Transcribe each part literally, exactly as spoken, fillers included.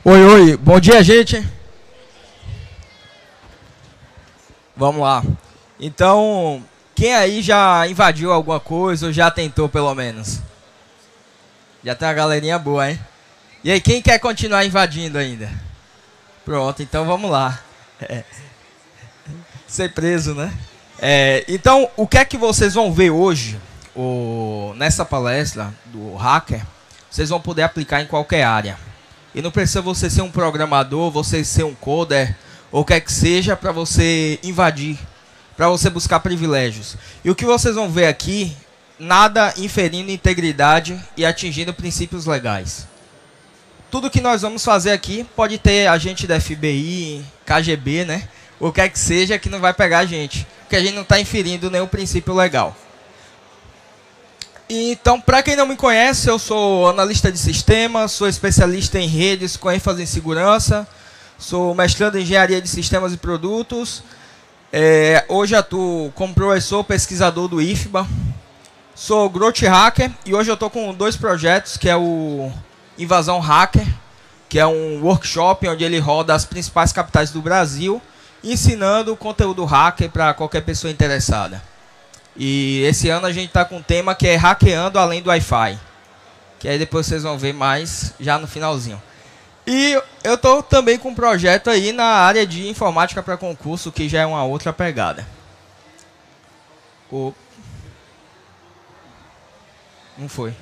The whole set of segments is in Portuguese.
Oi, oi, bom dia, gente. Vamos lá. Então, quem aí já invadiu alguma coisa ou já tentou pelo menos? Já tem uma galerinha boa, hein? E aí, quem quer continuar invadindo ainda? Pronto, então vamos lá. É. Ser preso, né? É, então, o que é que vocês vão ver hoje, o, nessa palestra do hacker, vocês vão poder aplicar em qualquer área. E não precisa você ser um programador, você ser um coder, ou quer que seja, para você invadir, para você buscar privilégios. E o que vocês vão ver aqui, nada inferindo integridade e atingindo princípios legais. Tudo que nós vamos fazer aqui pode ter agente da F B I, K G B, né? Ou quer que seja, que não vai pegar a gente, porque a gente não está inferindo nenhum princípio legal. Então, para quem não me conhece, eu sou analista de sistemas, sou especialista em redes com ênfase em segurança, sou mestrando em engenharia de sistemas e produtos, é, hoje atuo como professor pesquisador do I F B A, sou growth hacker e hoje eu estou com dois projetos, que é o Invasão Hacker, que é um workshop onde ele roda as principais capitais do Brasil, ensinando conteúdo hacker para qualquer pessoa interessada. E esse ano a gente está com um tema que é hackeando além do Wi-Fi, que aí depois vocês vão ver mais já no finalzinho. E eu estou também com um projeto aí na área de informática para concurso, que já é uma outra pegada. O... Não foi.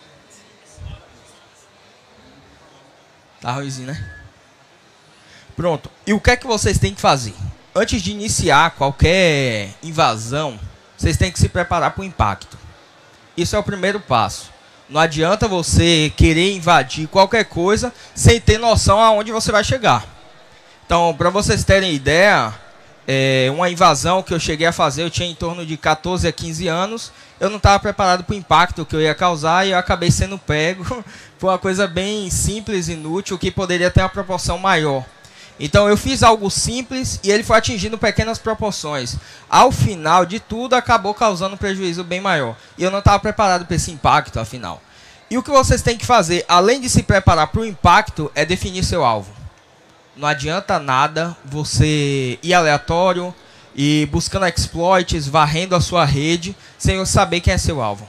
Tá ruimzinho, né? Pronto. E o que é que vocês têm que fazer? Antes de iniciar qualquer invasão, vocês têm que se preparar para o impacto. Isso é o primeiro passo. Não adianta você querer invadir qualquer coisa sem ter noção aonde você vai chegar. Então, para vocês terem ideia, é, uma invasão que eu cheguei a fazer, eu tinha em torno de quatorze a quinze anos, eu não estava preparado para o impacto que eu ia causar e eu acabei sendo pego por uma coisa bem simples e inútil que poderia ter uma proporção maior. Então eu fiz algo simples e ele foi atingindo pequenas proporções. Ao final de tudo, acabou causando um prejuízo bem maior. E eu não estava preparado para esse impacto, afinal. E o que vocês têm que fazer, além de se preparar para o impacto, é definir seu alvo. Não adianta nada você ir aleatório e buscando exploits, varrendo a sua rede, sem saber quem é seu alvo.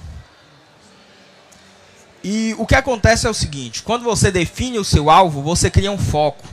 E o que acontece é o seguinte, quando você define o seu alvo, você cria um foco.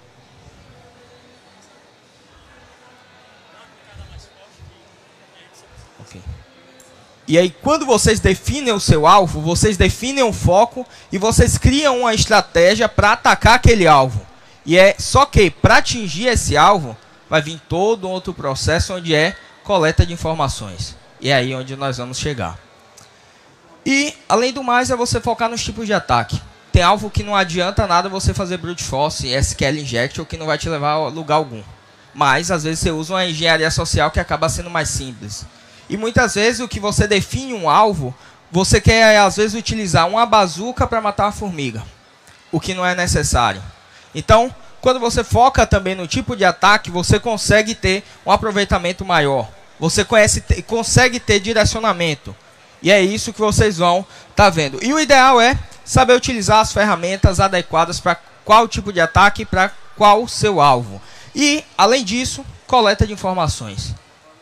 E aí, quando vocês definem o seu alvo, vocês definem um foco e vocês criam uma estratégia para atacar aquele alvo. E é só que, para atingir esse alvo, vai vir todo um outro processo onde é coleta de informações. E é aí onde nós vamos chegar. E, além do mais, é você focar nos tipos de ataque. Tem alvo que não adianta nada você fazer brute force, S Q L injection, que não vai te levar a lugar algum. Mas, às vezes, você usa uma engenharia social que acaba sendo mais simples. E muitas vezes o que você define um alvo, você quer às vezes utilizar uma bazuca para matar uma formiga, o que não é necessário. Então, quando você foca também no tipo de ataque, você consegue ter um aproveitamento maior. Você conhece, consegue ter direcionamento. E é isso que vocês vão estar vendo. E o ideal é saber utilizar as ferramentas adequadas para qual tipo de ataque e para qual seu alvo. E, além disso, coleta de informações.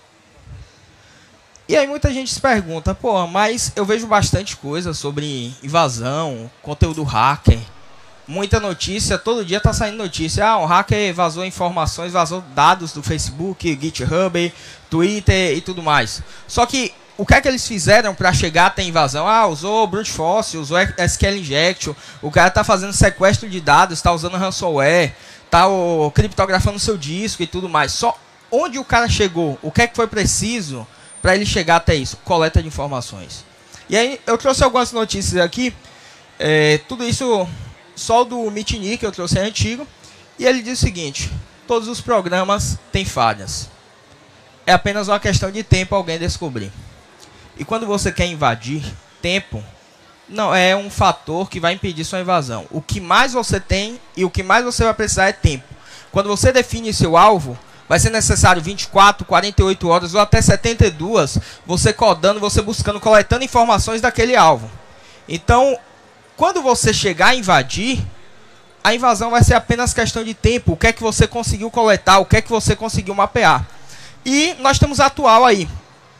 E aí muita gente se pergunta, pô, mas eu vejo bastante coisa sobre invasão, conteúdo hacker, muita notícia, todo dia tá saindo notícia, ah, um hacker vazou informações, vazou dados do Facebook, GitHub, Twitter e tudo mais. Só que o que é que eles fizeram para chegar até a invasão? Ah, usou brute force, usou S Q L injection, o cara tá fazendo sequestro de dados, tá usando ransomware, tá o, criptografando seu disco e tudo mais. Só onde o cara chegou, o que é que foi preciso para ele chegar até isso? Coleta de informações. E aí eu trouxe algumas notícias aqui, é, tudo isso só do Mitnick, que eu trouxe é antigo, e ele diz o seguinte, todos os programas têm falhas. É apenas uma questão de tempo alguém descobrir. E quando você quer invadir, tempo não é um fator que vai impedir sua invasão. O que mais você tem e o que mais você vai precisar é tempo. Quando você define seu alvo, vai ser necessário vinte e quatro, quarenta e oito horas ou até setenta e duas, você codando, você buscando, coletando informações daquele alvo. Então, quando você chegar a invadir, a invasão vai ser apenas questão de tempo, o que é que você conseguiu coletar, o que é que você conseguiu mapear. E nós temos a atual aí.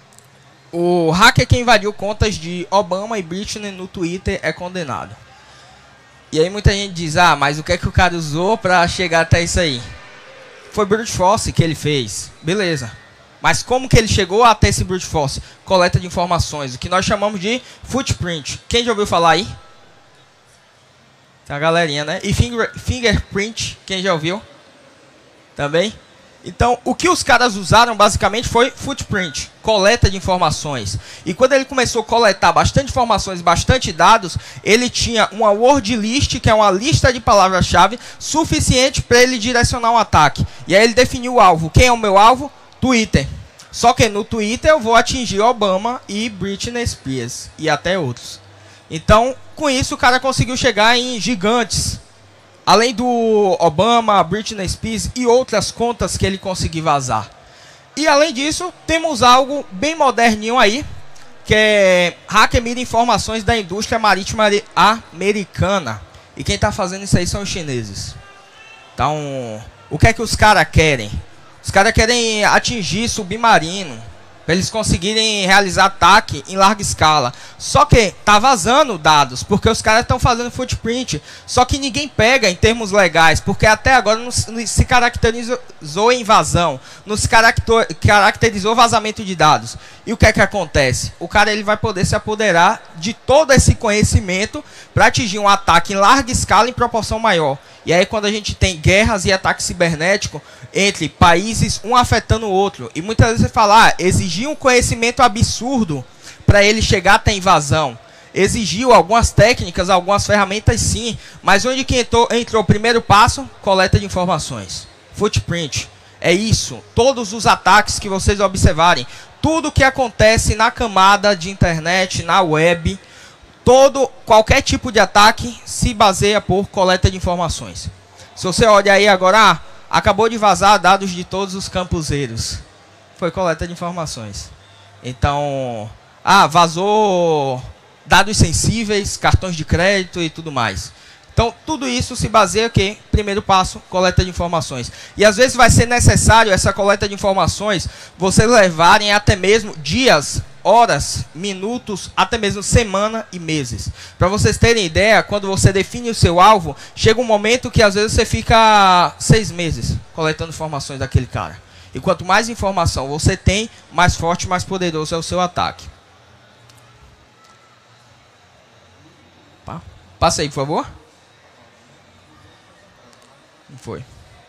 O hacker que invadiu contas de Obama e Britney no Twitter é condenado. E aí muita gente diz, ah, mas o que é que o cara usou para chegar até isso aí? Foi brute force que ele fez, beleza. Mas como que ele chegou até esse brute force? Coleta de informações, o que nós chamamos de footprint. Quem já ouviu falar aí? Tem a galerinha, né? E finger, fingerprint, quem já ouviu? Também? Então, o que os caras usaram basicamente foi footprint, coleta de informações. E quando ele começou a coletar bastante informações, bastante dados, ele tinha uma word list, que é uma lista de palavras-chave, suficiente para ele direcionar um ataque. E aí ele definiu o alvo. Quem é o meu alvo? Twitter. Só que no Twitter eu vou atingir Obama e Britney Spears e até outros. Então, com isso o cara conseguiu chegar em gigantes. Além do Obama, Britney Spears e outras contas que ele conseguiu vazar. E além disso, temos algo bem moderninho aí, que é hacker mira informações da indústria marítima americana. E quem está fazendo isso aí são os chineses. Então, o que é que os caras querem? Os caras querem atingir submarino, para eles conseguirem realizar ataque em larga escala. Só que tá vazando dados, porque os caras estão fazendo footprint. Só que ninguém pega em termos legais, porque até agora não se caracterizou invasão, não se caracterizou vazamento de dados. E o que é que acontece? O cara ele vai poder se apoderar de todo esse conhecimento para atingir um ataque em larga escala em proporção maior. E aí quando a gente tem guerras e ataque cibernético entre países, um afetando o outro. E muitas vezes você fala, ah, exigiu um conhecimento absurdo para ele chegar até a invasão. Exigiu algumas técnicas, algumas ferramentas sim. Mas onde que entrou, entrou o primeiro passo? Coleta de informações. Footprint. É isso. Todos os ataques que vocês observarem. Tudo que acontece na camada de internet, na web, todo, qualquer tipo de ataque se baseia por coleta de informações. Se você olha aí agora, ah, acabou de vazar dados de todos os campuseiros. Foi coleta de informações. Então, ah, vazou dados sensíveis, cartões de crédito e tudo mais. Então, tudo isso se baseia que primeiro passo, coleta de informações. E às vezes vai ser necessário essa coleta de informações, vocês levarem até mesmo dias, horas, minutos, até mesmo semana e meses. Para vocês terem ideia, quando você define o seu alvo, chega um momento que às vezes você fica seis meses coletando informações daquele cara. E quanto mais informação você tem, mais forte, mais poderoso é o seu ataque. Passa aí, por favor. Não foi.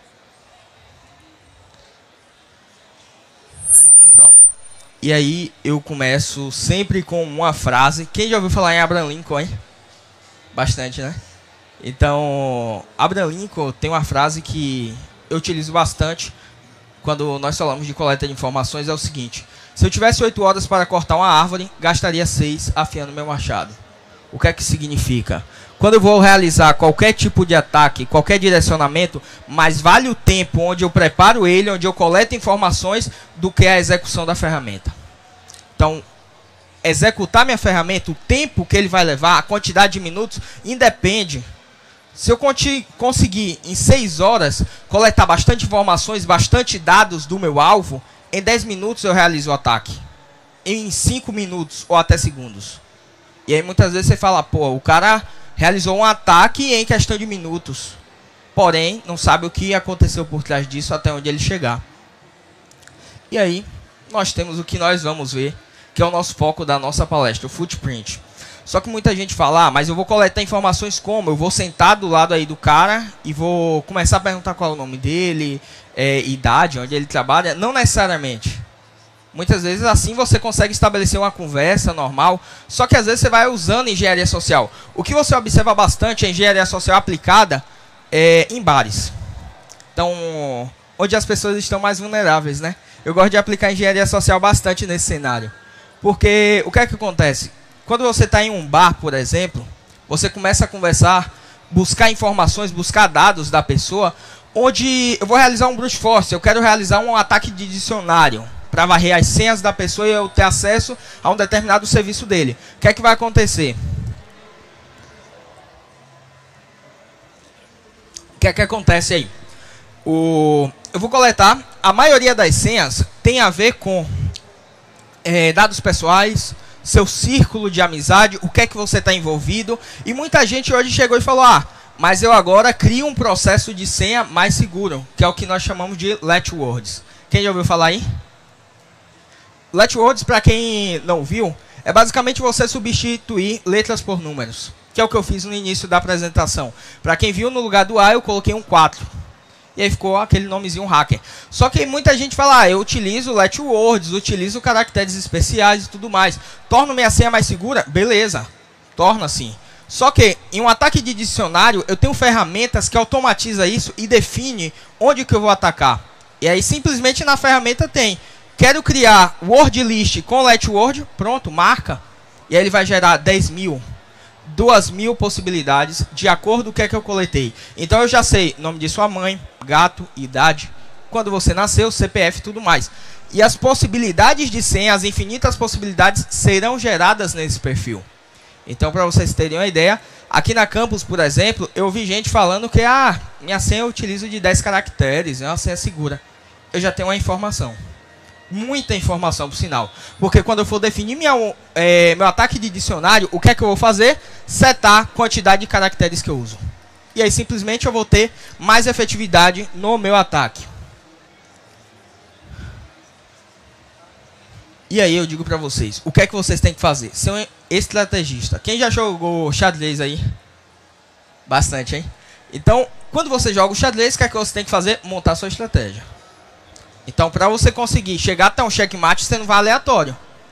Pronto. E aí eu começo sempre com uma frase. Quem já ouviu falar em Abraham Lincoln, hein? Bastante, né? Então, Abraham Lincoln tem uma frase que eu utilizo bastante quando nós falamos de coleta de informações, é o seguinte: se eu tivesse oito horas para cortar uma árvore, gastaria seis afiando meu machado. O que é que significa? Quando eu vou realizar qualquer tipo de ataque, qualquer direcionamento, mais vale o tempo onde eu preparo ele, onde eu coleto informações, do que a execução da ferramenta. Então, executar minha ferramenta, o tempo que ele vai levar, a quantidade de minutos, independe. Se eu conseguir em seis horas coletar bastante informações, bastante dados do meu alvo, em dez minutos eu realizo o ataque. Em cinco minutos ou até segundos. E aí muitas vezes você fala, pô, o cara realizou um ataque em questão de minutos. Porém, não sabe o que aconteceu por trás disso até onde ele chegar. E aí, nós temos o que nós vamos ver, que é o nosso foco da nossa palestra, o footprint. Só que muita gente fala, ah, mas eu vou coletar informações como? Eu vou sentar do lado aí do cara e vou começar a perguntar qual é o nome dele, é, idade, onde ele trabalha. Não necessariamente. Muitas vezes assim você consegue estabelecer uma conversa normal, só que às vezes você vai usando engenharia social. O que você observa bastante é engenharia social aplicada é, em bares. Então, onde as pessoas estão mais vulneráveis, né? Eu gosto de aplicar engenharia social bastante nesse cenário. Porque o que é que acontece? Quando você está em um bar, por exemplo, você começa a conversar, buscar informações, buscar dados da pessoa, onde eu vou realizar um brute force, eu quero realizar um ataque de dicionário, para varrer as senhas da pessoa e eu ter acesso a um determinado serviço dele. O que é que vai acontecer? que é que acontece aí? O, eu vou coletar, a maioria das senhas tem a ver com é, dados pessoais, seu círculo de amizade, o que é que você está envolvido. E muita gente hoje chegou e falou, ah, mas eu agora crio um processo de senha mais seguro, que é o que nós chamamos de let words. Quem já ouviu falar aí? Let words, para quem não viu, é basicamente você substituir letras por números, que é o que eu fiz no início da apresentação. Para quem viu, no lugar do A eu coloquei um quatro. E aí ficou aquele nomezinho hacker. Só que muita gente fala, ah, eu utilizo let words, utilizo caracteres especiais e tudo mais. Torna minha senha mais segura? Beleza, torna sim. Só que em um ataque de dicionário, eu tenho ferramentas que automatiza isso e define onde que eu vou atacar. E aí simplesmente na ferramenta tem, quero criar word list com let word, pronto, marca. E aí ele vai gerar dez mil. duas mil possibilidades de acordo com o que é que eu coletei. Então eu já sei nome de sua mãe, gato, idade, quando você nasceu, C P F e tudo mais. E as possibilidades de senha, as infinitas possibilidades serão geradas nesse perfil. Então, para vocês terem uma ideia, aqui na Campus, por exemplo, eu vi gente falando que ah, minha senha eu utilizo de dez caracteres, é uma senha segura. Eu já tenho uma informação. Muita informação, por sinal. Porque quando eu for definir minha, é, meu ataque de dicionário, o que é que eu vou fazer? Setar a quantidade de caracteres que eu uso. E aí simplesmente eu vou ter mais efetividade no meu ataque. E aí eu digo pra vocês, o que é que vocês têm que fazer? Ser um estrategista. Quem já jogou xadrez aí? Bastante, hein? Então, quando você joga o xadrez, o que é que você tem que fazer? Montar sua estratégia. Então, para você conseguir chegar até um checkmate, você não vai aleatório.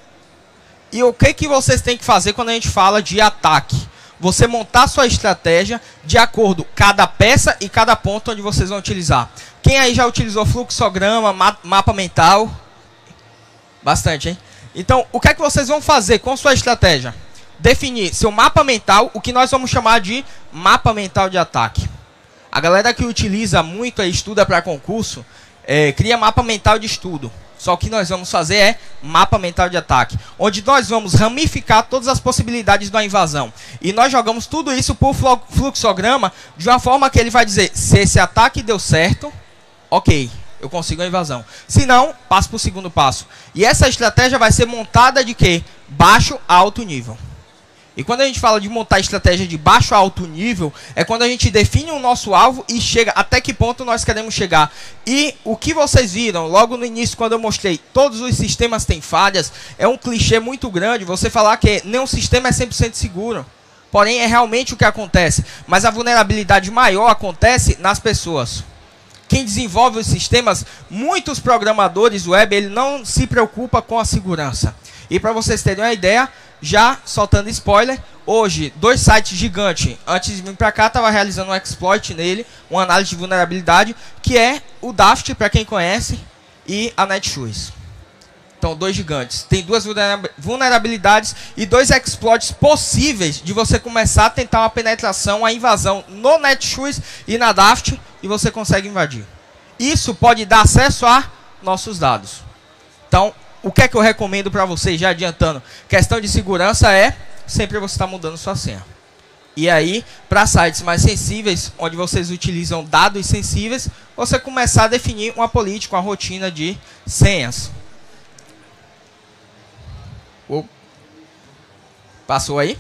E o que, que vocês têm que fazer quando a gente fala de ataque? Você montar sua estratégia de acordo com cada peça e cada ponto onde vocês vão utilizar. Quem aí já utilizou fluxograma, ma mapa mental? Bastante, hein? Então, o que é que vocês vão fazer com sua estratégia? Definir seu mapa mental, o que nós vamos chamar de mapa mental de ataque. A galera que utiliza muito e estuda para concurso, É, cria mapa mental de estudo. Só o que nós vamos fazer é mapa mental de ataque, onde nós vamos ramificar todas as possibilidades da invasão. E nós jogamos tudo isso por fluxograma, de uma forma que ele vai dizer, se esse ataque deu certo, ok, eu consigo a invasão. Se não, passo para o segundo passo. E essa estratégia vai ser montada de quê? Baixo a alto nível. E quando a gente fala de montar estratégia de baixo a alto nível, é quando a gente define o nosso alvo e chega até que ponto nós queremos chegar. E o que vocês viram logo no início, quando eu mostrei todos os sistemas têm falhas, é um clichê muito grande você falar que nenhum sistema é cem por cento seguro. Porém, é realmente o que acontece. Mas a vulnerabilidade maior acontece nas pessoas. Quem desenvolve os sistemas, muitos programadores web, ele não se preocupa com a segurança. E para vocês terem uma ideia, já soltando spoiler, hoje, dois sites gigantes, antes de vir para cá, estava realizando um exploit nele, uma análise de vulnerabilidade, que é o Daft, para quem conhece, e a Netshoes. Então, dois gigantes. Tem duas vulnerabilidades e dois exploits possíveis de você começar a tentar uma penetração, uma invasão no Netshoes e na Daft, e você consegue invadir. Isso pode dar acesso a nossos dados. Então, o que é que eu recomendo para vocês, já adiantando? Questão de segurança é sempre você estar mudando sua senha. E aí, para sites mais sensíveis, onde vocês utilizam dados sensíveis, você começar a definir uma política, uma rotina de senhas. Oh. Passou aí?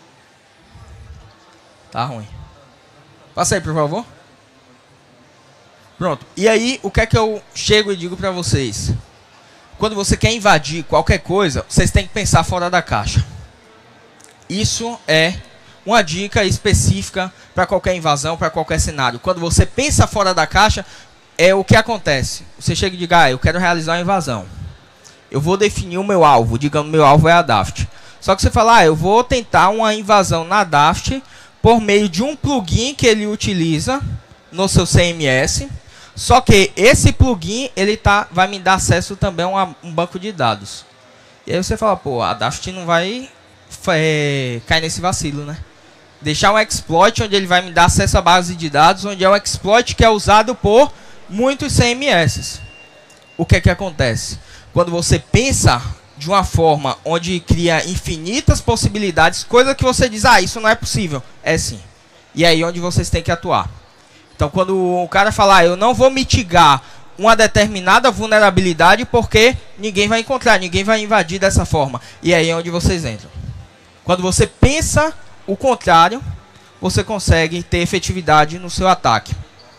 Tá ruim. Passa aí, por favor. Pronto. E aí, o que é que eu chego e digo para vocês? Quando você quer invadir qualquer coisa, vocês têm que pensar fora da caixa. Isso é uma dica específica para qualquer invasão, para qualquer cenário. Quando você pensa fora da caixa, é o que acontece. Você chega e diz, ah, eu quero realizar uma invasão. Eu vou definir o meu alvo, digamos, meu alvo é a Daft. Só que você fala, ah, eu vou tentar uma invasão na Daft por meio de um plugin que ele utiliza no seu C M S. Só que esse plugin, ele tá, vai me dar acesso também a uma, um banco de dados. E aí você fala, pô, a Daft não vai é, cair nesse vacilo, né? Deixar um exploit onde ele vai me dar acesso à base de dados, onde é um exploit que é usado por muitos C M S. O que é que acontece? Quando você pensa de uma forma onde cria infinitas possibilidades, coisa que você diz, ah, isso não é possível. É sim. E aí onde vocês têm que atuar. Então, quando o cara falar, eu não vou mitigar uma determinada vulnerabilidade porque ninguém vai encontrar, ninguém vai invadir dessa forma. E aí é onde vocês entram. Quando você pensa o contrário, você consegue ter efetividade no seu ataque.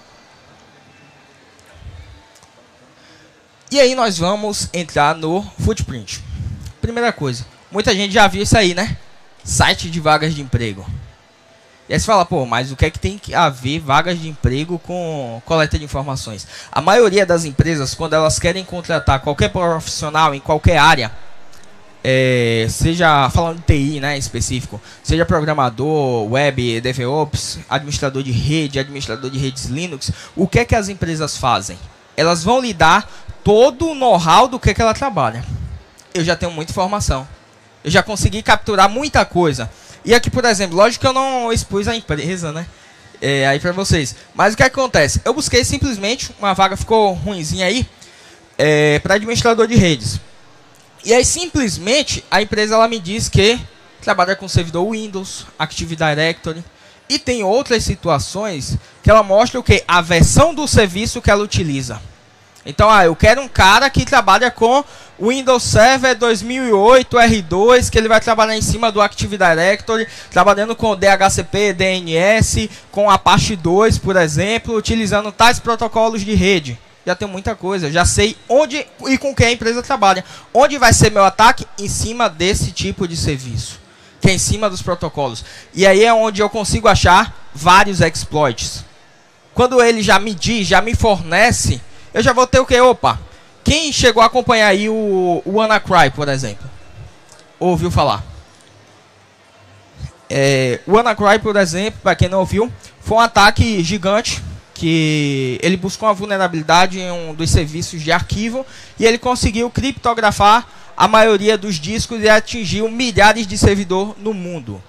E aí nós vamos entrar no footprint. Primeira coisa, muita gente já viu isso aí, né? Site de vagas de emprego. E aí você fala, pô, mas o que é que tem a ver vagas de emprego com coleta de informações? A maioria das empresas, quando elas querem contratar qualquer profissional em qualquer área, é, seja falando de T I, né, em específico, seja programador, web, DevOps, administrador de rede, administrador de redes Linux, o que é que as empresas fazem? Elas vão lhe dar todo o know-how do que é que ela trabalha. Eu já tenho muita informação. Eu já consegui capturar muita coisa. E aqui, por exemplo, lógico que eu não expus a empresa, né? É, aí pra vocês. Mas o que acontece? Eu busquei simplesmente, uma vaga ficou ruinzinha aí, é, para administrador de redes. E aí, simplesmente, a empresa ela me diz que trabalha com servidor Windows, Active Directory. E tem outras situações que ela mostra o quê? A versão do serviço que ela utiliza. Então, ah, eu quero um cara que trabalha com Windows Server dois mil e oito R dois, que ele vai trabalhar em cima do Active Directory, trabalhando com D H C P, D N S, com Apache dois, por exemplo, utilizando tais protocolos de rede. Já tem muita coisa, já sei onde e com quem a empresa trabalha. Onde vai ser meu ataque? Em cima desse tipo de serviço, que é em cima dos protocolos. E aí é onde eu consigo achar vários exploits. Quando ele já me diz, já me fornece, eu já vou ter o que? Opa, quem chegou a acompanhar aí o, o WannaCry, por exemplo? Ouviu falar? É, o WannaCry, por exemplo, para quem não ouviu, foi um ataque gigante, que ele buscou uma vulnerabilidade em um dos serviços de arquivo, e ele conseguiu criptografar a maioria dos discos e atingiu milhares de servidores no mundo.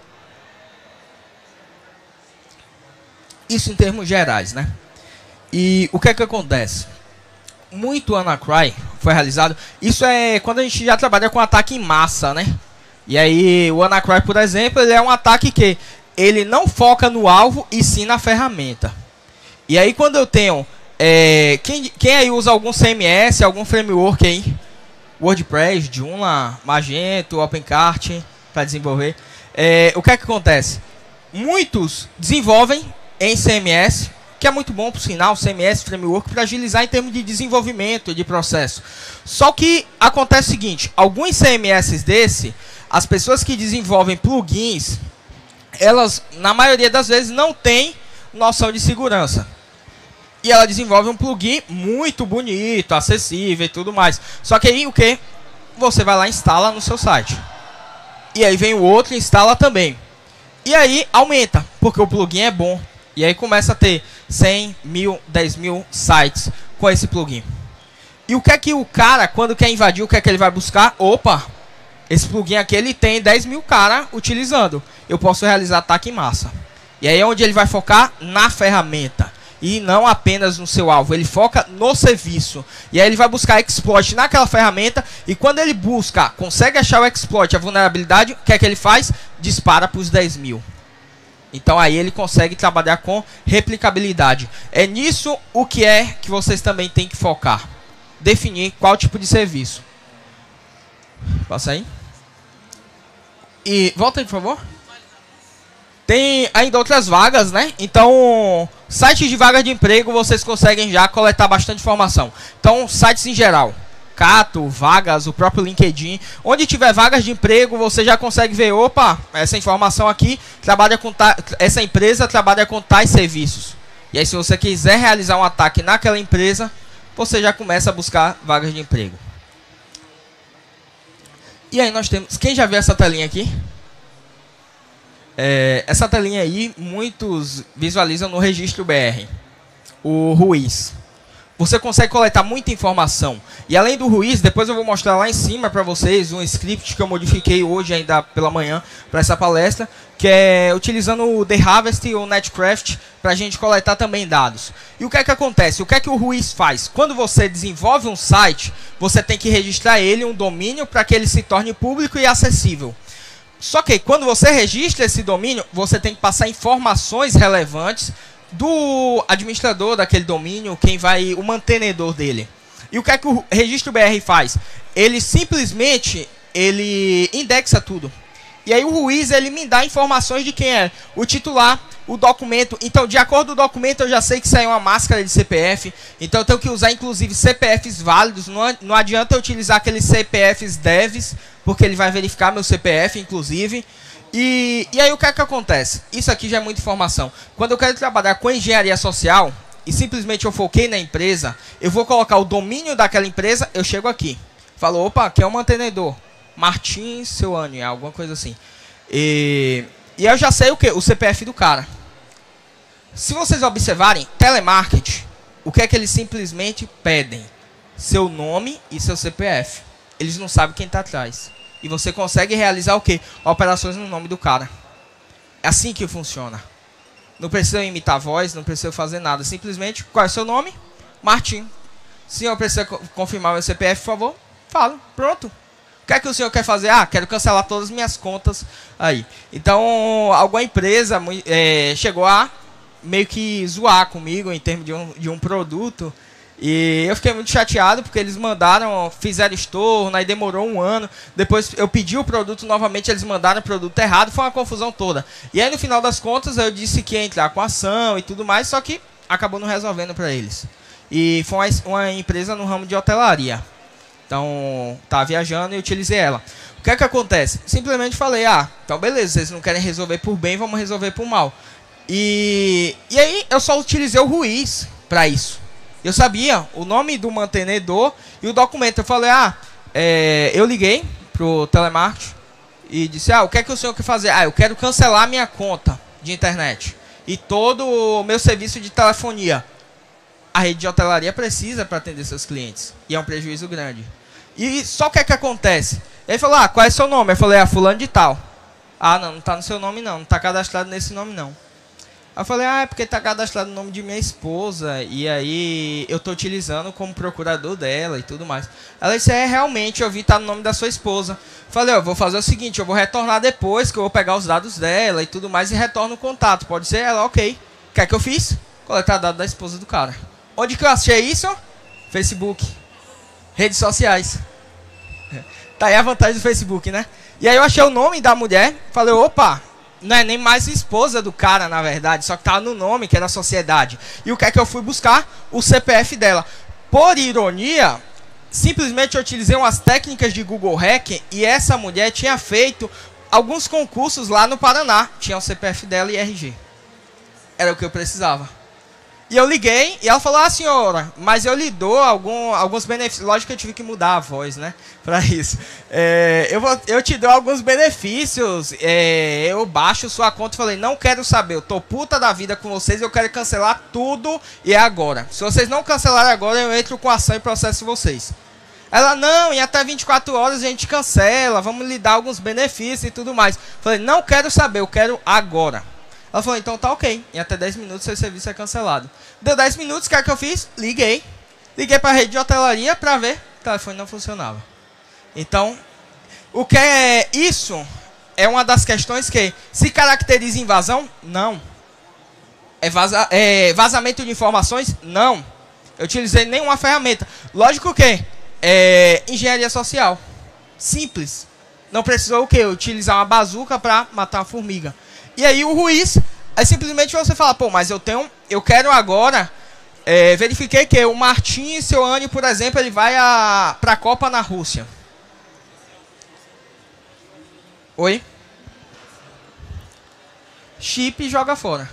Isso em termos gerais, né? E o que é que acontece? Muito WannaCry foi realizado. Isso é quando a gente já trabalha com ataque em massa, né? E aí o WannaCry, por exemplo, ele é um ataque que ele não foca no alvo e sim na ferramenta. E aí quando eu tenho é, quem, quem aí usa algum C M S, algum framework aí, WordPress, Joomla, Magento, OpenCart para desenvolver, é, o que é que acontece? Muitos desenvolvem em C M S, que é muito bom, por sinal, C M S Framework, para agilizar em termos de desenvolvimento, de processo. Só que acontece o seguinte, alguns C M S desse, as pessoas que desenvolvem plugins, elas, na maioria das vezes, não têm noção de segurança. E ela desenvolve um plugin muito bonito, acessível e tudo mais. Só que aí o que? Você vai lá e instala no seu site. E aí vem o outro e instala também. E aí aumenta, porque o plugin é bom. E aí começa a ter cem mil, dez mil sites com esse plugin. E o que é que o cara, quando quer invadir, o que é que ele vai buscar? Opa, esse plugin aqui ele tem dez mil caras utilizando. Eu posso realizar ataque em massa. E aí é onde ele vai focar na ferramenta. E não apenas no seu alvo. Ele foca no serviço. E aí ele vai buscar exploit naquela ferramenta. E quando ele busca, consegue achar o exploit, a vulnerabilidade, o que é que ele faz? Dispara para os dez mil. Então aí ele consegue trabalhar com replicabilidade. É nisso o que é que vocês também têm que focar. Definir qual tipo de serviço. Passa aí. E volta aí, por favor. Tem ainda outras vagas, né? Então, sites de vagas de emprego vocês conseguem já coletar bastante informação. Então, sites em geral. Cato, Vagas, o próprio LinkedIn. Onde tiver vagas de emprego, você já consegue ver, opa, essa informação aqui trabalha com ta... essa empresa trabalha com tais serviços. E aí, se você quiser realizar um ataque naquela empresa, você já começa a buscar vagas de emprego. E aí nós temos... Quem já viu essa telinha aqui? É, essa telinha aí, muitos visualizam no registro B R. O Ruiz. Você consegue coletar muita informação. E além do Ruiz, depois eu vou mostrar lá em cima para vocês um script que eu modifiquei hoje ainda pela manhã para essa palestra, que é utilizando o The Harvest e o Netcraft para a gente coletar também dados. E o que é que acontece? O que é que o Ruiz faz? Quando você desenvolve um site, você tem que registrar ele, um domínio, para que ele se torne público e acessível. Só que quando você registra esse domínio, você tem que passar informações relevantes do administrador daquele domínio, quem vai, o mantenedor dele. E o que é que o registro B R faz? Ele simplesmente, ele indexa tudo. E aí o Ruiz, ele me dá informações de quem é o titular, o documento. Então, de acordo com o documento, eu já sei que isso aí é uma máscara de C P F. Então, eu tenho que usar, inclusive, C P Fs válidos. Não, não adianta eu utilizar aqueles C P Fs devs, porque ele vai verificar meu C P F, inclusive. E, e aí, o que é que acontece? Isso aqui já é muita informação. Quando eu quero trabalhar com engenharia social, e simplesmente eu foquei na empresa, eu vou colocar o domínio daquela empresa, eu chego aqui. Falo, opa, aqui é o mantenedor. Martins Seuane, alguma coisa assim. E, e eu já sei o que? O C P F do cara. Se vocês observarem, telemarketing, o que é que eles simplesmente pedem? Seu nome e seu C P F. Eles não sabem quem está atrás. E você consegue realizar o quê? Operações no nome do cara. É assim que funciona. Não precisa imitar a voz, não precisa fazer nada. Simplesmente, qual é o seu nome? Martim. Senhor, precisa confirmar meu C P F, por favor? Fala. Pronto. O que é que o senhor quer fazer? Ah, quero cancelar todas as minhas contas aí. Então, alguma empresa é, chegou a meio que zoar comigo em termos de um, de um produto. E eu fiquei muito chateado porque eles mandaram, fizeram estorno, aí demorou um ano. Depois eu pedi o produto novamente, eles mandaram o produto errado, foi uma confusão toda. E aí no final das contas eu disse que ia entrar com ação e tudo mais, só que acabou não resolvendo para eles. E foi uma, uma empresa no ramo de hotelaria. Então, estava viajando e utilizei ela. O que é que acontece? Simplesmente falei, ah, então beleza, vocês não querem resolver por bem, vamos resolver por mal. E, e aí eu só utilizei o Ruiz para isso. Eu sabia o nome do mantenedor e o documento. Eu falei, ah, é, eu liguei pro telemarketing e disse, ah, o que é que o senhor quer fazer? Ah, eu quero cancelar minha conta de internet e todo o meu serviço de telefonia. A rede de hotelaria precisa para atender seus clientes e é um prejuízo grande. E só o que é que acontece? Ele falou, ah, qual é o seu nome? Eu falei, ah, fulano de tal. Ah, não, não tá no seu nome não, não tá cadastrado nesse nome não. Aí eu falei, ah, é porque tá cadastrado o nome de minha esposa e aí eu tô utilizando como procurador dela e tudo mais. Ela disse, é, realmente, eu vi tá no nome da sua esposa. Eu falei, eu vou fazer o seguinte, eu vou retornar depois, que eu vou pegar os dados dela e tudo mais e retorno o contato. Pode ser? Ela, ok. O que é que eu fiz? Coletar dados da esposa do cara. Onde que eu achei isso? Facebook. Redes sociais. Tá aí a vantagem do Facebook, né? E aí eu achei o nome da mulher, falei, opa, não é nem mais esposa do cara, na verdade, só que tava no nome, que era a sociedade. E o que é que eu fui buscar? O C P F dela. Por ironia, simplesmente eu utilizei umas técnicas de Google Hack e essa mulher tinha feito alguns concursos lá no Paraná. Tinha o C P F dela e R G. Era o que eu precisava. E eu liguei e ela falou, ah, senhora, mas eu lhe dou algum, alguns benefícios. Lógico que eu tive que mudar a voz, né, pra isso. É, eu, vou, eu te dou alguns benefícios, é, eu baixo sua conta e falei, não quero saber, eu tô puta da vida com vocês, eu quero cancelar tudo e é agora. Se vocês não cancelarem agora, eu entro com ação e processo vocês. Ela, não, em até vinte e quatro horas a gente cancela, vamos lhe dar alguns benefícios e tudo mais. Falei, não quero saber, eu quero agora. Ela falou, então tá ok, em até dez minutos seu serviço é cancelado. Deu dez minutos, o que é que eu fiz? Liguei. Liguei para a rede de hotelaria para ver, o telefone não funcionava. Então, o que é isso é uma das questões que se caracteriza invasão? Não. É, vaza, é vazamento de informações? Não. Eu utilizei nenhuma ferramenta. Lógico que é engenharia social. Simples. Não precisou o quê? Utilizar uma bazuca para matar uma formiga. E aí o Ruiz, é simplesmente você fala, pô, mas eu tenho, eu quero agora, é, verifiquei que o Martim Seuane, por exemplo, ele vai para a Copa na Rússia. Oi? Chip e joga fora.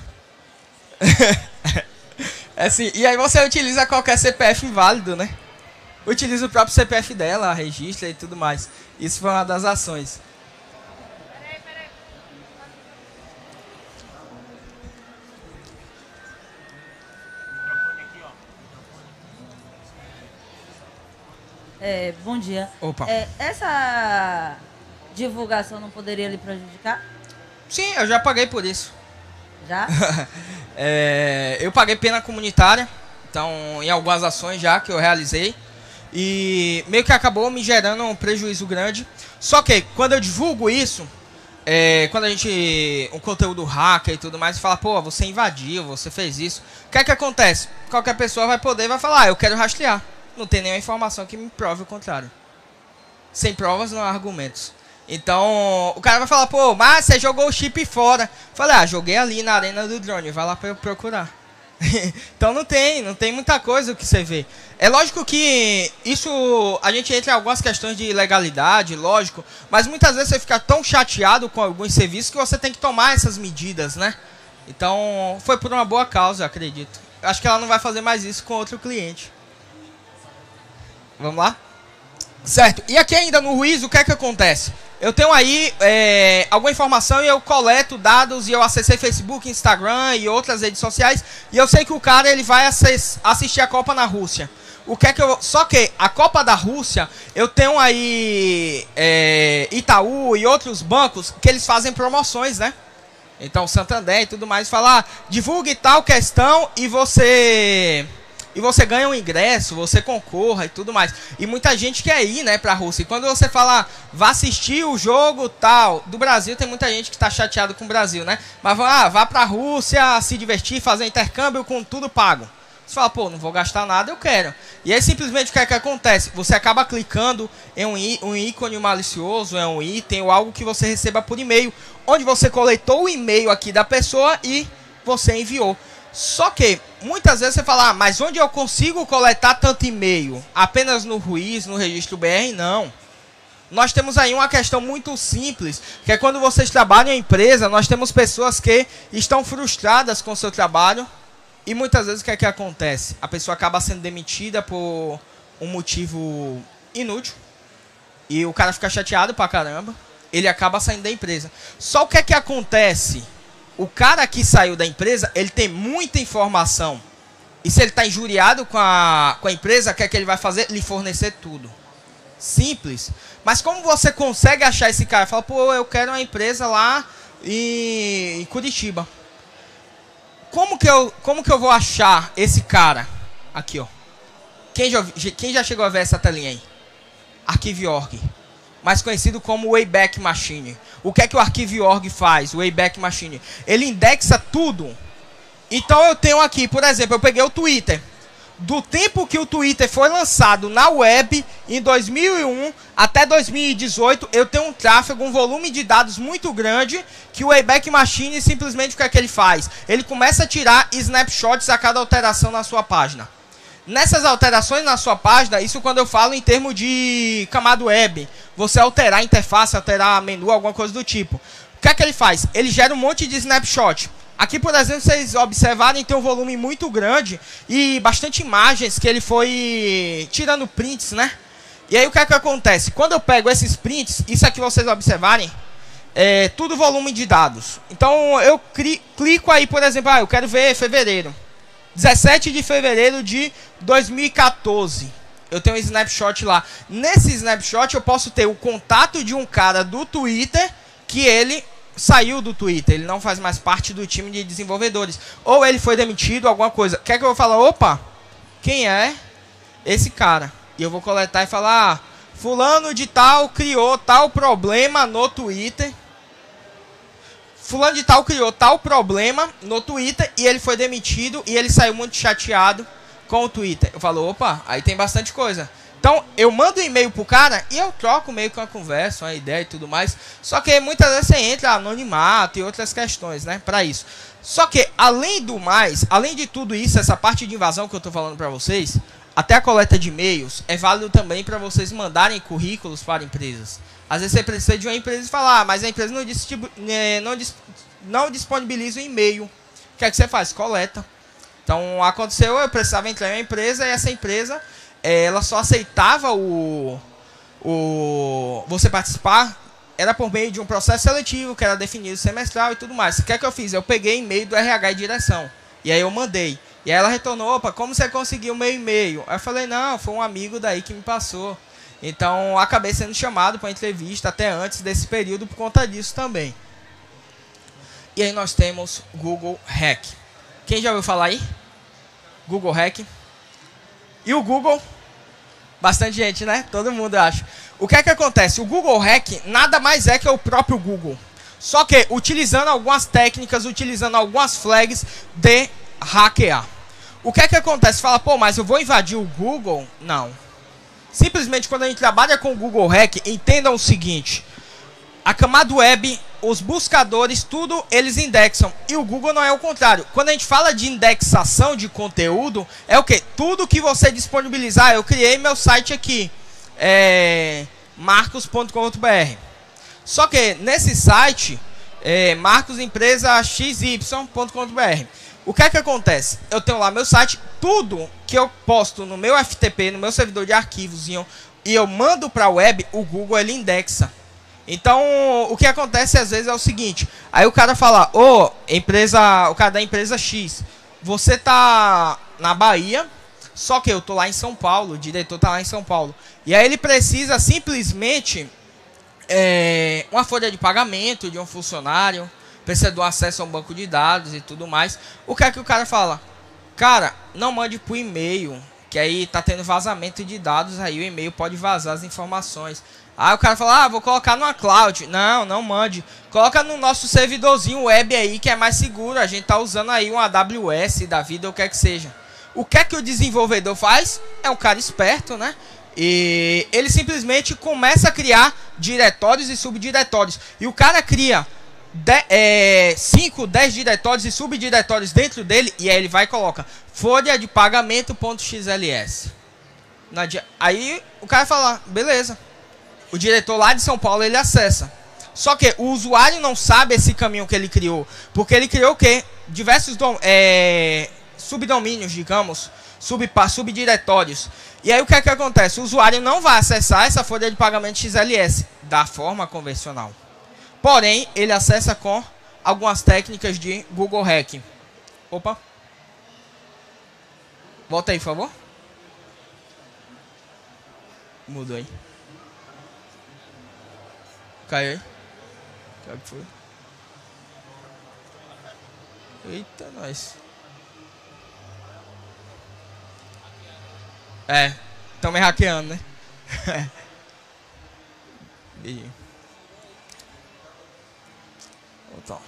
É assim, e aí você utiliza qualquer C P F inválido, né? Utiliza o próprio C P F dela, registra e tudo mais. Isso foi uma das ações. É, bom dia. Opa. É, essa divulgação não poderia lhe prejudicar? Sim, eu já paguei por isso. Já? é, eu paguei pena comunitária, então, em algumas ações já que eu realizei. E meio que acabou me gerando um prejuízo grande. Só que, quando eu divulgo isso, é, quando a gente, um conteúdo hacker e tudo mais, fala, pô, você invadiu, você fez isso. O que é que acontece? Qualquer pessoa vai poder, vai falar, ah, eu quero rastrear. Não tem nenhuma informação que me prove o contrário. Sem provas não há argumentos. Então, o cara vai falar, pô, mas você jogou o chip fora. Falei, ah, joguei ali na arena do drone, vai lá pra eu procurar. Então não tem, não tem muita coisa o que você vê. É lógico que isso, a gente entra em algumas questões de legalidade, lógico, mas muitas vezes você fica tão chateado com alguns serviços que você tem que tomar essas medidas, né? Então, foi por uma boa causa, acredito. Acho que ela não vai fazer mais isso com outro cliente. Vamos lá? Certo, e aqui ainda no Ruiz, o que é que acontece? Eu tenho aí é, alguma informação e eu coleto dados e eu acessei Facebook, Instagram e outras redes sociais e eu sei que o cara ele vai assistir a Copa na Rússia. O que é que eu, só que a Copa da Rússia, eu tenho aí é, Itaú e outros bancos que eles fazem promoções, né? Então Santander e tudo mais, falar, ah, divulgue tal questão e você... E você ganha um ingresso, você concorra e tudo mais. E muita gente quer ir, né, pra Rússia. E quando você fala, vá assistir o jogo tal, do Brasil, tem muita gente que tá chateado com o Brasil, né? Mas ah, vá pra Rússia, se divertir, fazer intercâmbio com tudo pago. Você fala, pô, não vou gastar nada, eu quero. E aí simplesmente o que é que acontece? Você acaba clicando em um, um ícone malicioso, é um item ou algo que você receba por e-mail. Onde você coletou o e-mail aqui da pessoa e você enviou. Só que, muitas vezes você fala, ah, mas onde eu consigo coletar tanto e-mail? Apenas no Ruiz, no Registro B R? Não. Nós temos aí uma questão muito simples, que é quando vocês trabalham em empresa, nós temos pessoas que estão frustradas com o seu trabalho, e muitas vezes o que é que acontece? A pessoa acaba sendo demitida por um motivo inútil, e o cara fica chateado pra caramba, ele acaba saindo da empresa. Só o que é que acontece? O cara que saiu da empresa, ele tem muita informação. E se ele está injuriado com a, com a empresa, o que é que ele vai fazer? Lhe fornecer tudo. Simples. Mas como você consegue achar esse cara? Fala, pô, eu quero uma empresa lá em, em Curitiba. Como que, eu, como que eu vou achar esse cara? Aqui, ó. Quem já, quem já chegou a ver essa telinha aí? Arquive.org. Mais conhecido como Wayback Machine. O que é que o Arquive.org faz? O Wayback Machine. Ele indexa tudo. Então eu tenho aqui, por exemplo, eu peguei o Twitter. Do tempo que o Twitter foi lançado na web, em dois mil e um até dois mil e dezoito, eu tenho um tráfego, um volume de dados muito grande, que o Wayback Machine simplesmente o que é que ele faz? Ele começa a tirar snapshots a cada alteração na sua página. Nessas alterações na sua página, isso quando eu falo em termos de camada web, você alterar a interface, alterar menu, alguma coisa do tipo. O que é que ele faz? Ele gera um monte de snapshot. Aqui, por exemplo, vocês observarem, tem um volume muito grande e bastante imagens que ele foi tirando prints, né? E aí o que é que acontece? Quando eu pego esses prints, isso aqui vocês observarem, é tudo volume de dados. Então eu clico aí, por exemplo, ah, eu quero ver fevereiro. dezessete de fevereiro de dois mil e quatorze. Eu tenho um snapshot lá. Nesse snapshot eu posso ter o contato de um cara do Twitter que ele saiu do Twitter. Ele não faz mais parte do time de desenvolvedores. Ou ele foi demitido, alguma coisa. Quer que eu vou falar? Opa, quem é esse cara? E eu vou coletar e falar, ah, fulano de tal criou tal problema no Twitter. Fulano de tal criou tal problema no Twitter e ele foi demitido e ele saiu muito chateado com o Twitter. Eu falo, opa, aí tem bastante coisa. Então, eu mando um e-mail pro cara e eu troco meio que uma conversa, uma ideia e tudo mais. Só que muitas vezes você entra anonimato e outras questões, né, pra isso. Só que, além do mais, além de tudo isso, essa parte de invasão que eu tô falando pra vocês, até a coleta de e-mails é válido também para vocês mandarem currículos para empresas. Às vezes você precisa de uma empresa e falar, ah, mas a empresa não, não, não disponibiliza o e-mail. O que é que você faz? Coleta. Então, aconteceu, eu precisava entrar em uma empresa e essa empresa, ela só aceitava o, o você participar, era por meio de um processo seletivo, que era definido semestral e tudo mais. O que é que eu fiz? Eu peguei e-mail do R H e direção. E aí eu mandei. E aí ela retornou, opa, como você conseguiu o meu e-mail? Aí eu falei, não, foi um amigo daí que me passou. Então, acabei sendo chamado para entrevista até antes desse período por conta disso também. E aí nós temos Google Hack. Quem já ouviu falar aí? Google Hack. E o Google? Bastante gente, né? Todo mundo acha. O que é que acontece? O Google Hack nada mais é que o próprio Google. Só que utilizando algumas técnicas, utilizando algumas flags de hackear. O que é que acontece? Fala, pô, mas eu vou invadir o Google? Não. Simplesmente quando a gente trabalha com o Google Hack, entendam o seguinte. A camada web, os buscadores, tudo eles indexam. E o Google não é o contrário. Quando a gente fala de indexação de conteúdo, é o quê? Tudo que você disponibilizar. Eu criei meu site aqui. É marcos ponto com ponto br. Só que nesse site, é marcos empresa x y ponto com ponto br. O que é que acontece? Eu tenho lá meu site, tudo que eu posto no meu F T P, no meu servidor de arquivos, e eu mando para a web, o Google ele indexa. Então, o que acontece às vezes é o seguinte, aí o cara fala, ô, empresa, o cara da empresa X, você tá na Bahia, só que eu tô lá em São Paulo, o diretor tá lá em São Paulo. E aí ele precisa simplesmente é, uma folha de pagamento de um funcionário, precisa do acesso a um banco de dados e tudo mais. O que é que o cara fala? Cara, não mande por e-mail, que aí tá tendo vazamento de dados, aí o e-mail pode vazar as informações. Aí o cara fala, ah, vou colocar numa cloud. Não, não mande. Coloca no nosso servidorzinho web aí, que é mais seguro. A gente tá usando aí um A W S da vida, ou o que é que seja. O que é que o desenvolvedor faz? É um cara esperto, né? E ele simplesmente começa a criar diretórios e subdiretórios. E o cara cria cinco, dez diretórios e subdiretórios dentro dele. E aí ele vai e coloca folha de pagamento.xls. Aí o cara fala, beleza. O diretor lá de São Paulo, ele acessa. Só que o usuário não sabe esse caminho que ele criou. Porque ele criou o quê? Diversos é, subdomínios, digamos. Sub, subdiretórios. E aí o que é que acontece? O usuário não vai acessar essa folha de pagamento X L S da forma convencional. Porém, ele acessa com algumas técnicas de Google Hack. Opa. Volta aí, por favor. Mudou aí. Caiu aí. O que foi? Eita, nós. É, estão me hackeando, né? Beijinho. Então.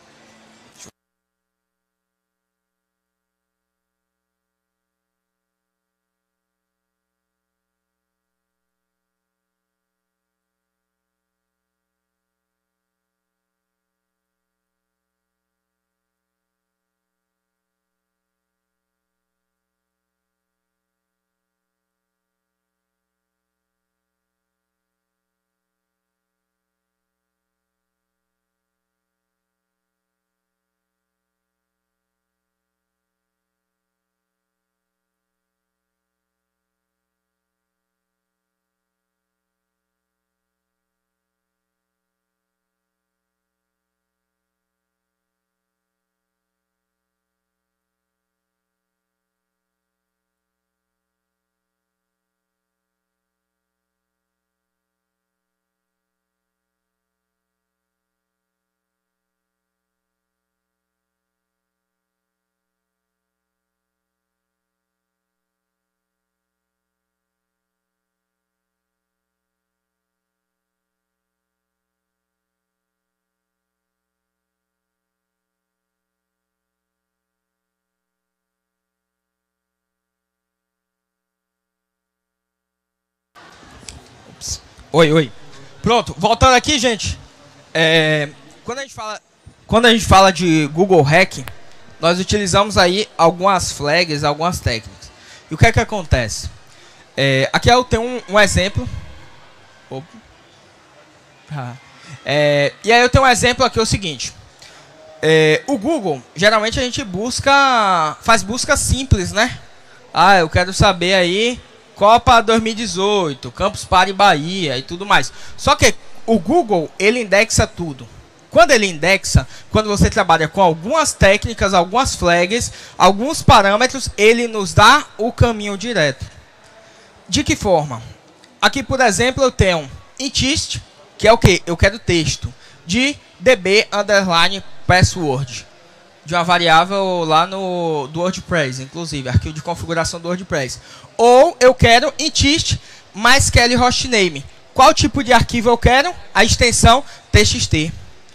Oi, oi. Pronto, voltando aqui, gente. É, quando, a gente fala, quando a gente fala de Google Hack, nós utilizamos aí algumas flags, algumas técnicas. E o que é que acontece? É, aqui eu tenho um, um exemplo. Opa. Ah. É, e aí eu tenho um exemplo aqui, é o seguinte. É, o Google, geralmente a gente busca, faz busca simples, né? Ah, eu quero saber aí Copa dois mil e dezoito, Campus Party Bahia e tudo mais. Só que o Google, ele indexa tudo. Quando ele indexa, quando você trabalha com algumas técnicas, algumas flags, alguns parâmetros, ele nos dá o caminho direto. De que forma? Aqui, por exemplo, eu tenho intist, que é o que? Eu quero texto, de db underline password, de uma variável lá no do WordPress, inclusive, arquivo de configuração do WordPress. Ou eu quero intist MySQL hostname. Qual tipo de arquivo eu quero? A extensão txt.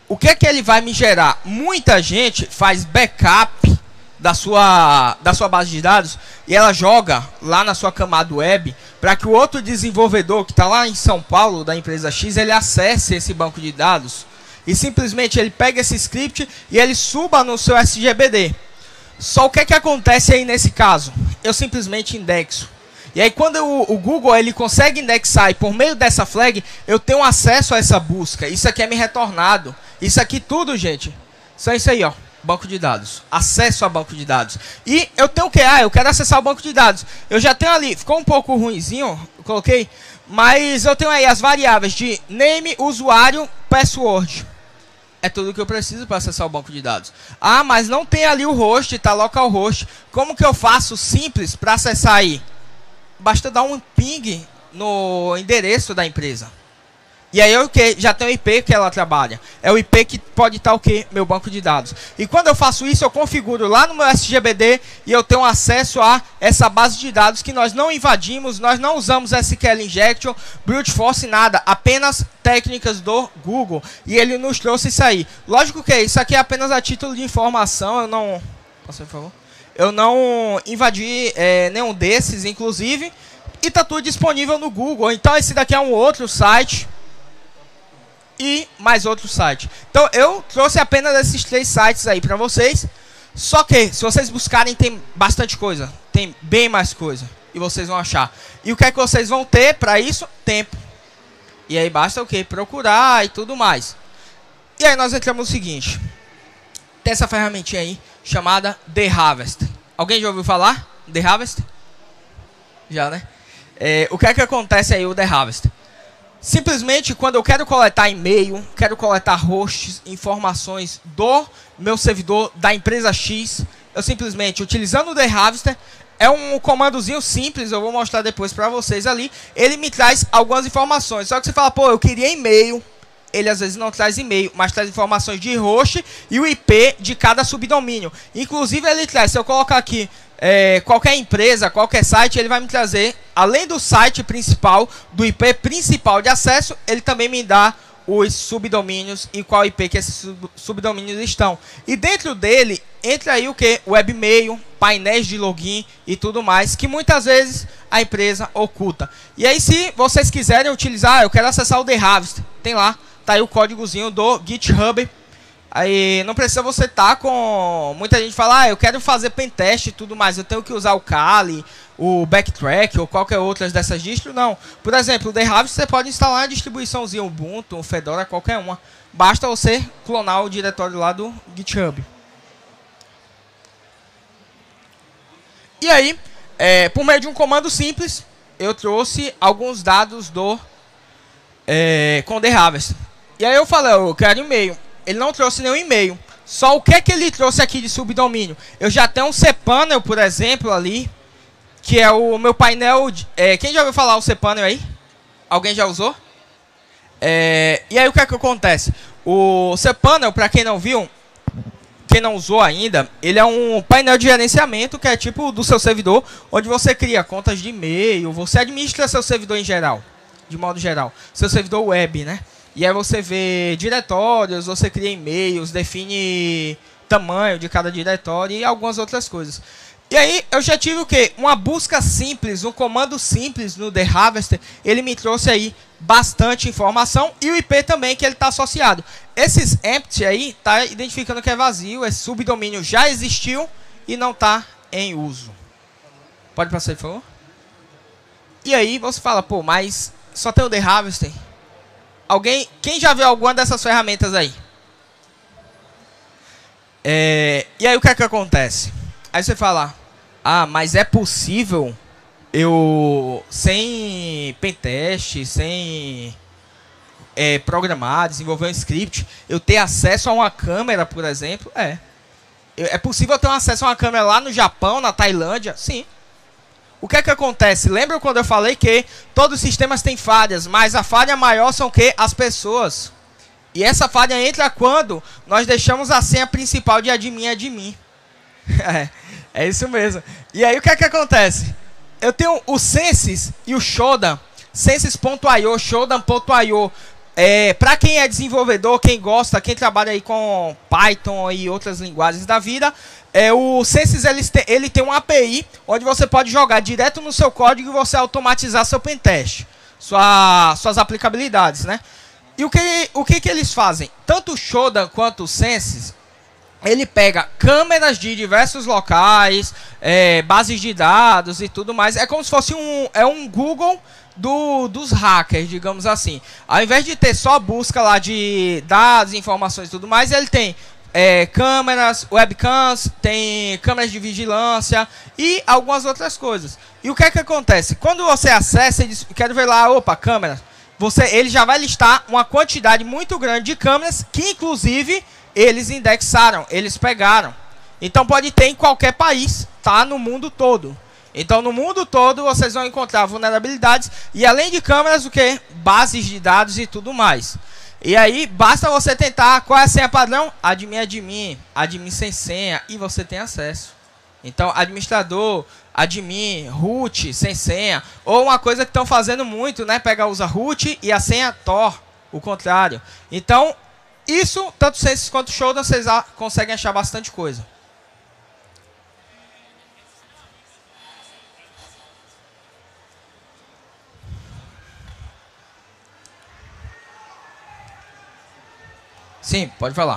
o que é que ele vai me gerar? Muita gente faz backup da sua, da sua base de dados e ela joga lá na sua camada web para que o outro desenvolvedor que está lá em São Paulo, da empresa X, ele acesse esse banco de dados e simplesmente ele pega esse script e ele suba no seu S G B D. Só o que é que acontece aí nesse caso? Eu simplesmente indexo. E aí quando eu, o Google ele consegue indexar e por meio dessa flag eu tenho acesso a essa busca. Isso aqui é me retornado. Isso aqui tudo, gente, só isso aí, ó. Banco de dados, acesso a banco de dados. E eu tenho o que? Ah, eu quero acessar o banco de dados. Eu já tenho ali, ficou um pouco ruinzinho, eu coloquei, mas eu tenho aí as variáveis de name, usuário, password. É tudo que eu preciso para acessar o banco de dados. Ah, mas não tem ali o host, tá localhost. Como que eu faço simples para acessar aí? Basta dar um ping no endereço da empresa. E aí o que? Já tem o I P que ela trabalha. É o I P que pode estar o que? Meu banco de dados. E quando eu faço isso, eu configuro lá no meu S G B D e eu tenho acesso a essa base de dados que nós não invadimos, nós não usamos S Q L Injection, Brute Force, nada. Apenas técnicas do Google. E ele nos trouxe isso aí. Lógico que isso aqui é apenas a título de informação. Eu não... Posso, por favor? Eu não invadi é, nenhum desses, inclusive. E está tudo disponível no Google. Então esse daqui é um outro site. E mais outro site. Então eu trouxe apenas esses três sites aí para vocês. Só que se vocês buscarem tem bastante coisa. Tem bem mais coisa. E vocês vão achar. E o que é que vocês vão ter para isso? Tempo. E aí basta o que? Procurar e tudo mais. E aí nós entramos no seguinte. Tem essa ferramentinha aí chamada The Harvest. Alguém já ouviu falar? The Harvest? Já, né? É, o que é que acontece aí o The Harvest? Simplesmente, quando eu quero coletar e-mail, quero coletar hosts, informações do meu servidor da empresa X, eu simplesmente, utilizando o The Harvester, é um comandozinho simples, eu vou mostrar depois para vocês ali, ele me traz algumas informações. Só que você fala, pô, eu queria e-mail, ele às vezes não traz e-mail, mas traz informações de host e o I P de cada subdomínio. Inclusive, ele traz, se eu colocar aqui, É, qualquer empresa, qualquer site, ele vai me trazer, além do site principal, do I P principal de acesso, ele também me dá os subdomínios e qual I P que esses sub subdomínios estão. E dentro dele, entra aí o que? Webmail, painéis de login e tudo mais, que muitas vezes a empresa oculta. E aí se vocês quiserem utilizar, eu quero acessar o The Harvest, tem lá, tá aí o códigozinho do GitHub. Aí não precisa você estar tá com... Muita gente fala, ah, eu quero fazer pentest e tudo mais. Eu tenho que usar o Kali, o Backtrack ou qualquer outra dessas distros. Não. Por exemplo, o The Harvest você pode instalar a distribuiçãozinha Ubuntu, Fedora, qualquer uma. Basta você clonar o diretório lá do GitHub. E aí, é, por meio de um comando simples, eu trouxe alguns dados do é, com o The Harvest. E aí eu falei, eu quero e-mail. Ele não trouxe nenhum e-mail. Só o que é que ele trouxe aqui de subdomínio? Eu já tenho um cPanel, por exemplo, ali. Que é o meu painel... De, é, quem já ouviu falar o cPanel aí? Alguém já usou? É, e aí o que é que acontece? O cPanel, para quem não viu, quem não usou ainda, ele é um painel de gerenciamento que é tipo do seu servidor, onde você cria contas de e-mail, você administra seu servidor em geral, de modo geral. Seu servidor web, né? E aí você vê diretórios, você cria e-mails, define tamanho de cada diretório e algumas outras coisas. E aí eu já tive o quê? Uma busca simples, um comando simples no The Harvester. Ele me trouxe aí bastante informação e o I P também que ele está associado. Esses empty aí está identificando que é vazio, esse subdomínio já existiu e não está em uso. Pode passar aí, por favor? E aí você fala, pô, mas só tem o The Harvester? Alguém, quem já viu alguma dessas ferramentas aí? É, e aí o que é que acontece? Aí você fala, ah, mas é possível eu, sem pentest, sem é, programar, desenvolver um script, eu ter acesso a uma câmera, por exemplo? É. É possível eu ter um acesso a uma câmera lá no Japão, na Tailândia? Sim. O que é que acontece? Lembra quando eu falei que todos os sistemas têm falhas, mas a falha maior são que as pessoas. E essa falha entra quando nós deixamos a senha principal de admin admin. é, é isso mesmo. E aí o que é que acontece? Eu tenho o Census e o Shodan, Census ponto i o, Shodan ponto i o. é, para quem é desenvolvedor, quem gosta, quem trabalha aí com Python e outras linguagens da vida, é, o Censys ele tem, ele tem uma A P I onde você pode jogar direto no seu código e você automatizar seu pentest, sua, suas aplicabilidades, né? E o que, o que, que eles fazem? Tanto o Shodan quanto o Censys, ele pega câmeras de diversos locais, é, bases de dados e tudo mais. É como se fosse um, é um Google do, dos hackers, digamos assim. Ao invés de ter só busca lá de dados, informações e tudo mais, ele tem é, câmeras, webcams, tem câmeras de vigilância e algumas outras coisas. E o que é que acontece? Quando você acessa e diz, quero ver lá, opa, câmeras, você, ele já vai listar uma quantidade muito grande de câmeras que, inclusive, eles indexaram, eles pegaram. Então pode ter em qualquer país, tá? No mundo todo. Então no mundo todo vocês vão encontrar vulnerabilidades e além de câmeras, o que? Bases de dados e tudo mais. E aí basta você tentar, qual é a senha padrão? Admin, admin, admin sem senha e você tem acesso. Então administrador, admin, root sem senha. Ou uma coisa que estão fazendo muito, né? Pega, usa root e a senha Tor, o contrário. Então isso, tanto o Censys quanto o Shodan, vocês conseguem achar bastante coisa. Sim, pode falar.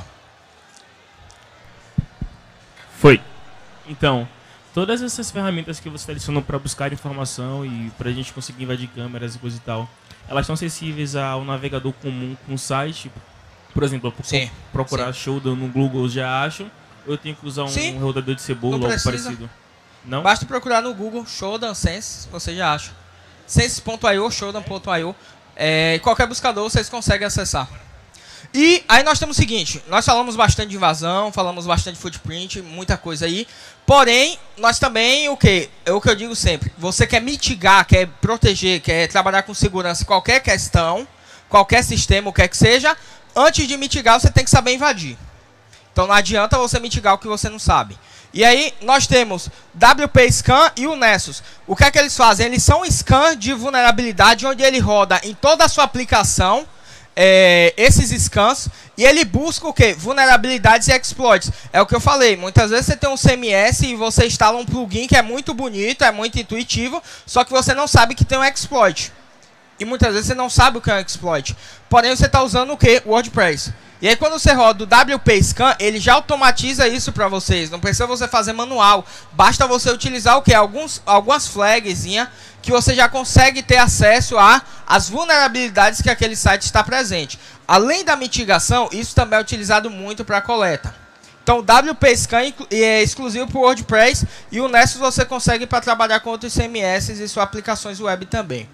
Foi. Então, todas essas ferramentas que você selecionou para buscar informação e para a gente conseguir invadir câmeras e coisa e tal, elas estão acessíveis ao navegador comum com o site. Por exemplo, eu sim, procurar sim. Shodan no Google já acho. Ou eu tenho que usar um sim. roteador de cebola ou algo parecido? Não? Basta procurar no Google Shodan Censys, você já acha. Censys ponto i o, Shodan ponto i o. É, qualquer buscador vocês conseguem acessar. E aí nós temos o seguinte, nós falamos bastante de invasão, falamos bastante de footprint, muita coisa aí. Porém, nós também, o que? É o que eu digo sempre, você quer mitigar, quer proteger, quer trabalhar com segurança qualquer questão, qualquer sistema, o que é que seja, antes de mitigar, você tem que saber invadir. Então não adianta você mitigar o que você não sabe. E aí nós temos W P Scan e o Nessus. O que é que eles fazem? Eles são um scan de vulnerabilidade onde ele roda em toda a sua aplicação é, esses scans e ele busca o que? Vulnerabilidades e exploits. É o que eu falei. Muitas vezes você tem um C M S e você instala um plugin que é muito bonito, é muito intuitivo, só que você não sabe que tem um exploit. E muitas vezes você não sabe o que é um exploit. Porém, você está usando o que? WordPress. E aí, quando você roda o W P Scan, ele já automatiza isso para vocês. Não precisa você fazer manual. Basta você utilizar o que? Alguns, algumas flagzinhas que você já consegue ter acesso a as vulnerabilidades que aquele site está presente. Além da mitigação, isso também é utilizado muito para coleta. Então, o W P Scan é exclusivo para o WordPress e o Nessus você consegue para trabalhar com outros C M S e suas aplicações web também.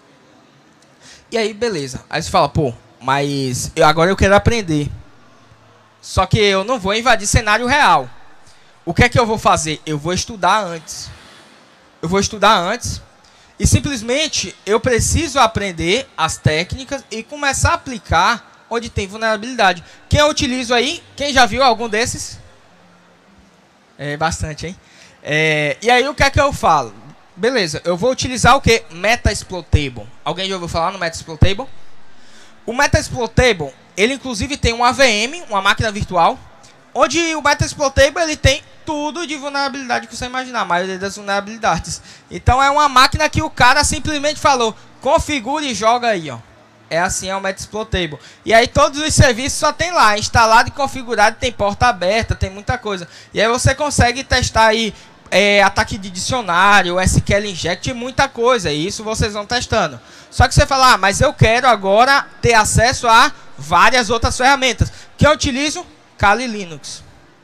E aí, beleza. Aí você fala, pô, mas eu, agora eu quero aprender. Só que eu não vou invadir cenário real. O que é que eu vou fazer? Eu vou estudar antes. Eu vou estudar antes. E simplesmente eu preciso aprender as técnicas e começar a aplicar onde tem vulnerabilidade. Quem eu utilizo aí? Quem já viu algum desses? É bastante, hein? É, e aí o que é que eu falo? Beleza, eu vou utilizar o que? Metasploitable. Alguém já ouviu falar no Metasploitable? O Metasploitable, ele inclusive tem um A V M, uma máquina virtual, onde o Metasploitable ele tem tudo de vulnerabilidade que você imaginar, a maioria das vulnerabilidades. Então é uma máquina que o cara simplesmente falou, configura e joga aí, ó. É assim, é o Metasploitable. E aí todos os serviços só tem lá, instalado e configurado, tem porta aberta, tem muita coisa. E aí você consegue testar aí É, ataque de dicionário, S Q L inject, muita coisa, e isso vocês vão testando. Só que você fala, ah, mas eu quero agora ter acesso a várias outras ferramentas. Que eu utilizo? Kali Linux.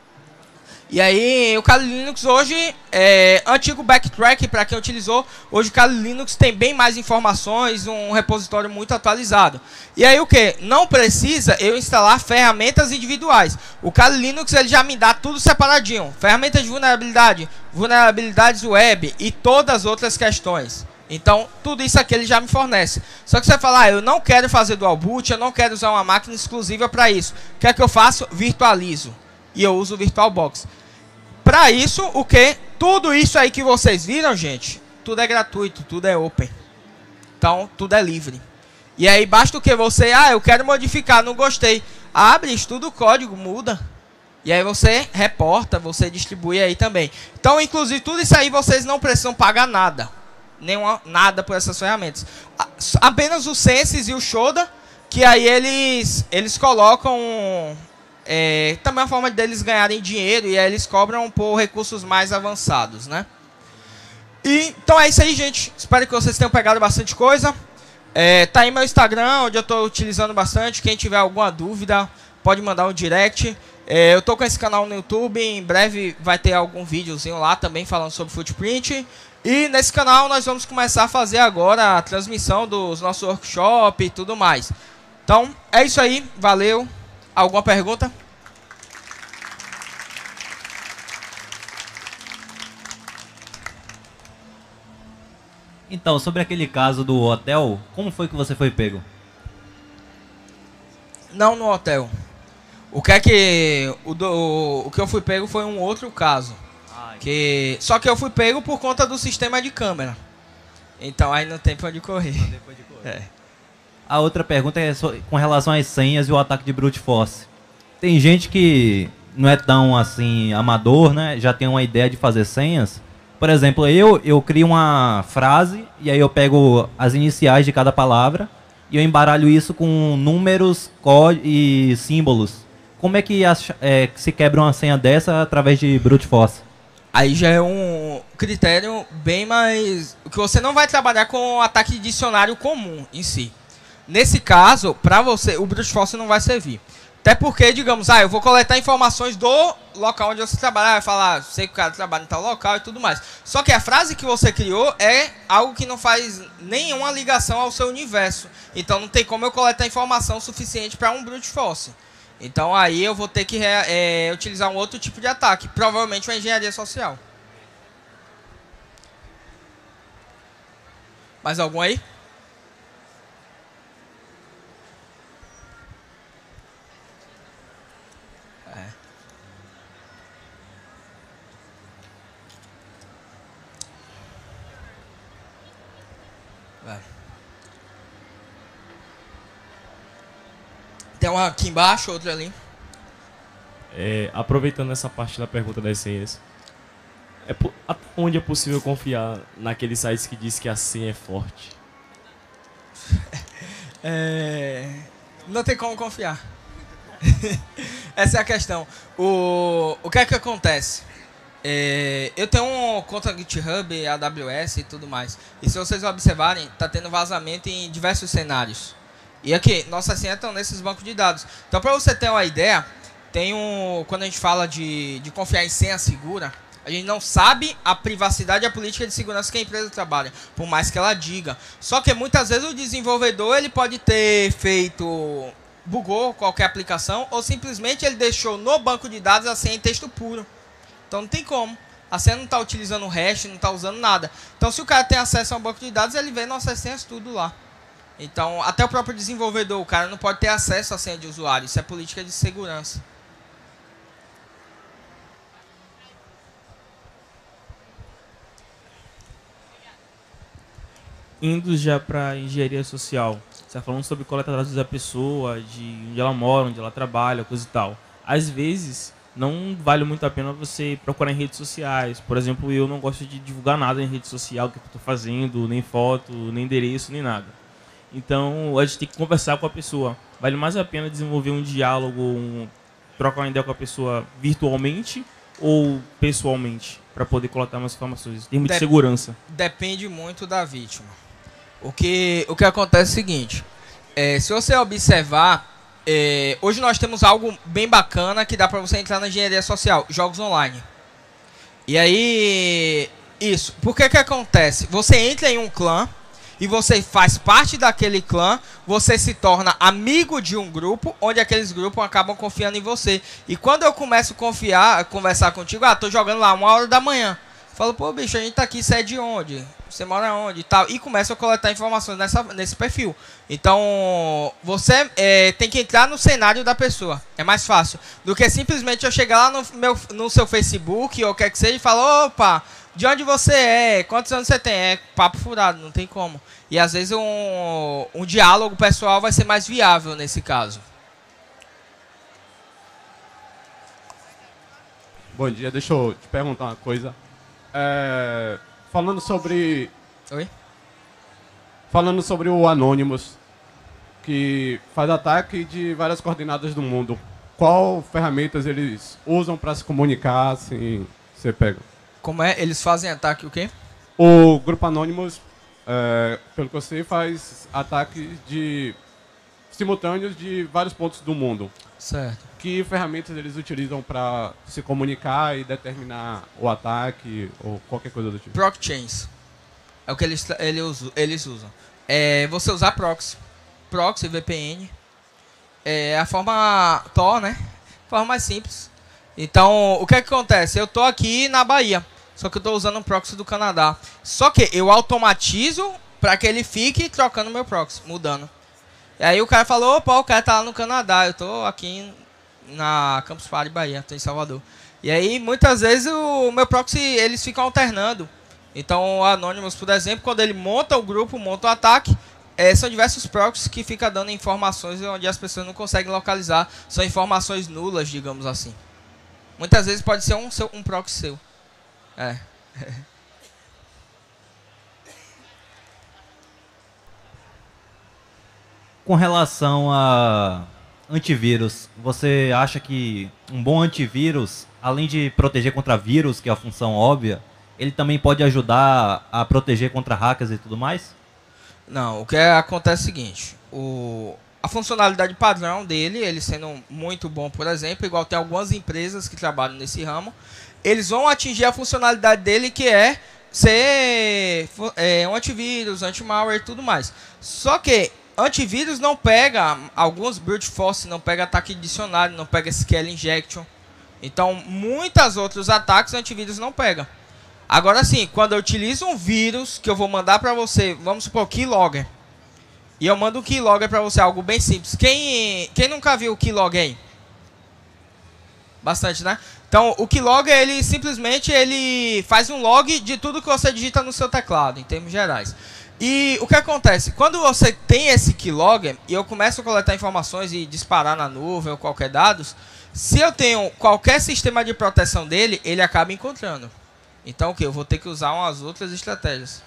E aí, o Kali Linux hoje, é antigo Backtrack para quem utilizou, hoje o Kali Linux tem bem mais informações, um repositório muito atualizado. E aí o que? Não precisa eu instalar ferramentas individuais. O Kali Linux ele já me dá tudo separadinho. Ferramentas de vulnerabilidade, vulnerabilidades web e todas as outras questões. Então, tudo isso aqui ele já me fornece. Só que você fala, ah, eu não quero fazer dual boot, eu não quero usar uma máquina exclusiva para isso. O que é que eu faço? Virtualizo. E eu uso o VirtualBox. Para isso, o que? Tudo isso aí que vocês viram, gente, tudo é gratuito, tudo é open. Então, tudo é livre. E aí basta o que você, ah, eu quero modificar, não gostei. Abre, estuda o código, muda. E aí você reporta, você distribui aí também. Então, inclusive, tudo isso aí vocês não precisam pagar nada. Nenhuma, nada por essas ferramentas. Apenas o Census e o Shoda, que aí eles, eles colocam... É, também é uma forma deles ganharem dinheiro, e aí eles cobram por recursos mais avançados, né? E, então é isso aí, gente. Espero que vocês tenham pegado bastante coisa. É, tá aí meu Instagram, onde eu estou utilizando bastante. Quem tiver alguma dúvida, pode mandar um direct. É, eu tô com esse canal no YouTube, em breve vai ter algum videozinho lá também falando sobre Footprint. E nesse canal nós vamos começar a fazer agora a transmissão dos nossos workshops e tudo mais. Então, é isso aí, valeu. Alguma pergunta? Então, sobre aquele caso do hotel, como foi que você foi pego? Não no hotel. O que é que o, do, o que eu fui pego foi um outro caso. Ai. Que só que eu fui pego por conta do sistema de câmera. Então aí não tem pra onde correr. Não tem pra onde correr. É. A outra pergunta é com relação às senhas e o ataque de brute force. Tem gente que não é tão assim amador, né? Já tem uma ideia de fazer senhas. Por exemplo, eu eu crio uma frase e aí eu pego as iniciais de cada palavra e eu embaralho isso com números, códigos e símbolos. Como é que é, se quebra uma senha dessa através de brute force? Aí já é um critério bem mais... que você não vai trabalhar com ataque de dicionário comum em si. Nesse caso, para você, o brute force não vai servir. Até porque, digamos, ah, eu vou coletar informações do local onde você trabalha, vai falar, sei que o cara trabalha em tal local e tudo mais. Só que a frase que você criou é algo que não faz nenhuma ligação ao seu universo. Então não tem como eu coletar informação suficiente para um brute force. Então aí eu vou ter que é, utilizar um outro tipo de ataque, provavelmente uma engenharia social. Mais algum aí? É. É. Tem uma aqui embaixo, outra ali. É, aproveitando essa parte da pergunta das senhas, é, até onde é possível confiar naqueles sites que diz que a senha é forte? É, não tem como confiar. Essa é a questão. O, o que é que acontece? É, eu tenho uma conta GitHub, A W S e tudo mais. E se vocês observarem, está tendo vazamento em diversos cenários. E aqui, nossas senhas estão nesses bancos de dados. Então, para você ter uma ideia, tem um, quando a gente fala de, de confiar em senha segura, a gente não sabe a privacidade e a política de segurança que a empresa trabalha, por mais que ela diga. Só que muitas vezes o desenvolvedor ele pode ter feito, bugou qualquer aplicação, ou simplesmente ele deixou no banco de dados a senha em texto puro. Então não tem como. A senha não está utilizando o hash, não está usando nada. Então se o cara tem acesso ao banco de dados, ele vê nossas senhas tudo lá. Então, até o próprio desenvolvedor, o cara não pode ter acesso à senha de usuário. Isso é política de segurança. Indo já para engenharia social, você está falando sobre coleta de dados da pessoa, de onde ela mora, onde ela trabalha, coisa e tal. Às vezes, não vale muito a pena você procurar em redes sociais. Por exemplo, eu não gosto de divulgar nada em rede social, o que eu estou fazendo, nem foto, nem endereço, nem nada. Então, a gente tem que conversar com a pessoa. Vale mais a pena desenvolver um diálogo, um, trocar uma ideia com a pessoa virtualmente ou pessoalmente, para poder coletar mais informações, em termos de segurança? Depende muito da vítima. O que, o que acontece é o seguinte, é, se você observar, é, hoje nós temos algo bem bacana que dá para você entrar na engenharia social, jogos online. E aí, isso, por que que acontece? Você entra em um clã, e você faz parte daquele clã, você se torna amigo de um grupo, onde aqueles grupos acabam confiando em você. E quando eu começo a confiar, a conversar contigo, ah, tô jogando lá uma hora da manhã. Falo, pô, bicho, a gente tá aqui, você é de onde? Você mora onde? E tal. E começo a coletar informações nessa, nesse perfil. Então, você é, tem que entrar no cenário da pessoa. É mais fácil do que simplesmente eu chegar lá no, meu, no seu Facebook, ou quer que seja, e falar, opa, de onde você é, quantos anos você tem, é papo furado, não tem como. E às vezes um, um diálogo pessoal vai ser mais viável nesse caso. Bom dia, deixa eu te perguntar uma coisa. É, falando sobre... Oi? Falando sobre o Anonymous, que faz ataque de várias coordenadas do mundo. Qual ferramentas eles usam para se comunicar, assim, você pega? Como é? Eles fazem ataque o quê? O grupo Anonymous, é, pelo que eu sei, faz ataques de simultâneos de vários pontos do mundo. Certo. Que ferramentas eles utilizam para se comunicar e determinar o ataque ou qualquer coisa do tipo? Proc chains. É o que eles, eles, eles usam. É você usar proxy. Proxy, V P N. É a forma Tor, né? Forma mais simples. Então, o que é que acontece? Eu tô aqui na Bahia, só que eu tô usando um proxy do Canadá. Só que eu automatizo para que ele fique trocando meu proxy, mudando. E aí o cara falou, opa, o cara tá lá no Canadá, eu tô aqui na Campus Party Bahia, tô em Salvador. E aí, muitas vezes, o meu proxy, eles ficam alternando. Então, o Anonymous, por exemplo, quando ele monta o grupo, monta o ataque, é, são diversos proxies que ficam dando informações onde as pessoas não conseguem localizar. São informações nulas, digamos assim. Muitas vezes pode ser um, seu, um proxy seu. É. Com relação a antivírus, você acha que um bom antivírus, além de proteger contra vírus, que é a função óbvia, ele também pode ajudar a proteger contra hackers e tudo mais? Não, o que acontece é o seguinte, o, a funcionalidade padrão dele, ele sendo muito bom, por exemplo, igual tem algumas empresas que trabalham nesse ramo, eles vão atingir a funcionalidade dele, que é ser é, um antivírus, anti-malware e tudo mais. Só que antivírus não pega, alguns brute force não pega ataque de dicionário, não pega S Q L injection. Então, muitos outros ataques antivírus não pega. Agora sim, quando eu utilizo um vírus que eu vou mandar para você, vamos supor, keylogger. E eu mando um keylogger para você, algo bem simples. Quem, quem nunca viu o keylogger aí? Bastante, né? Então, o keylogger, ele simplesmente ele faz um log de tudo que você digita no seu teclado, em termos gerais. E o que acontece? Quando você tem esse keylogger e eu começo a coletar informações e disparar na nuvem ou qualquer dados, se eu tenho qualquer sistema de proteção dele, ele acaba encontrando. Então o que? Eu vou ter que usar umas outras estratégias.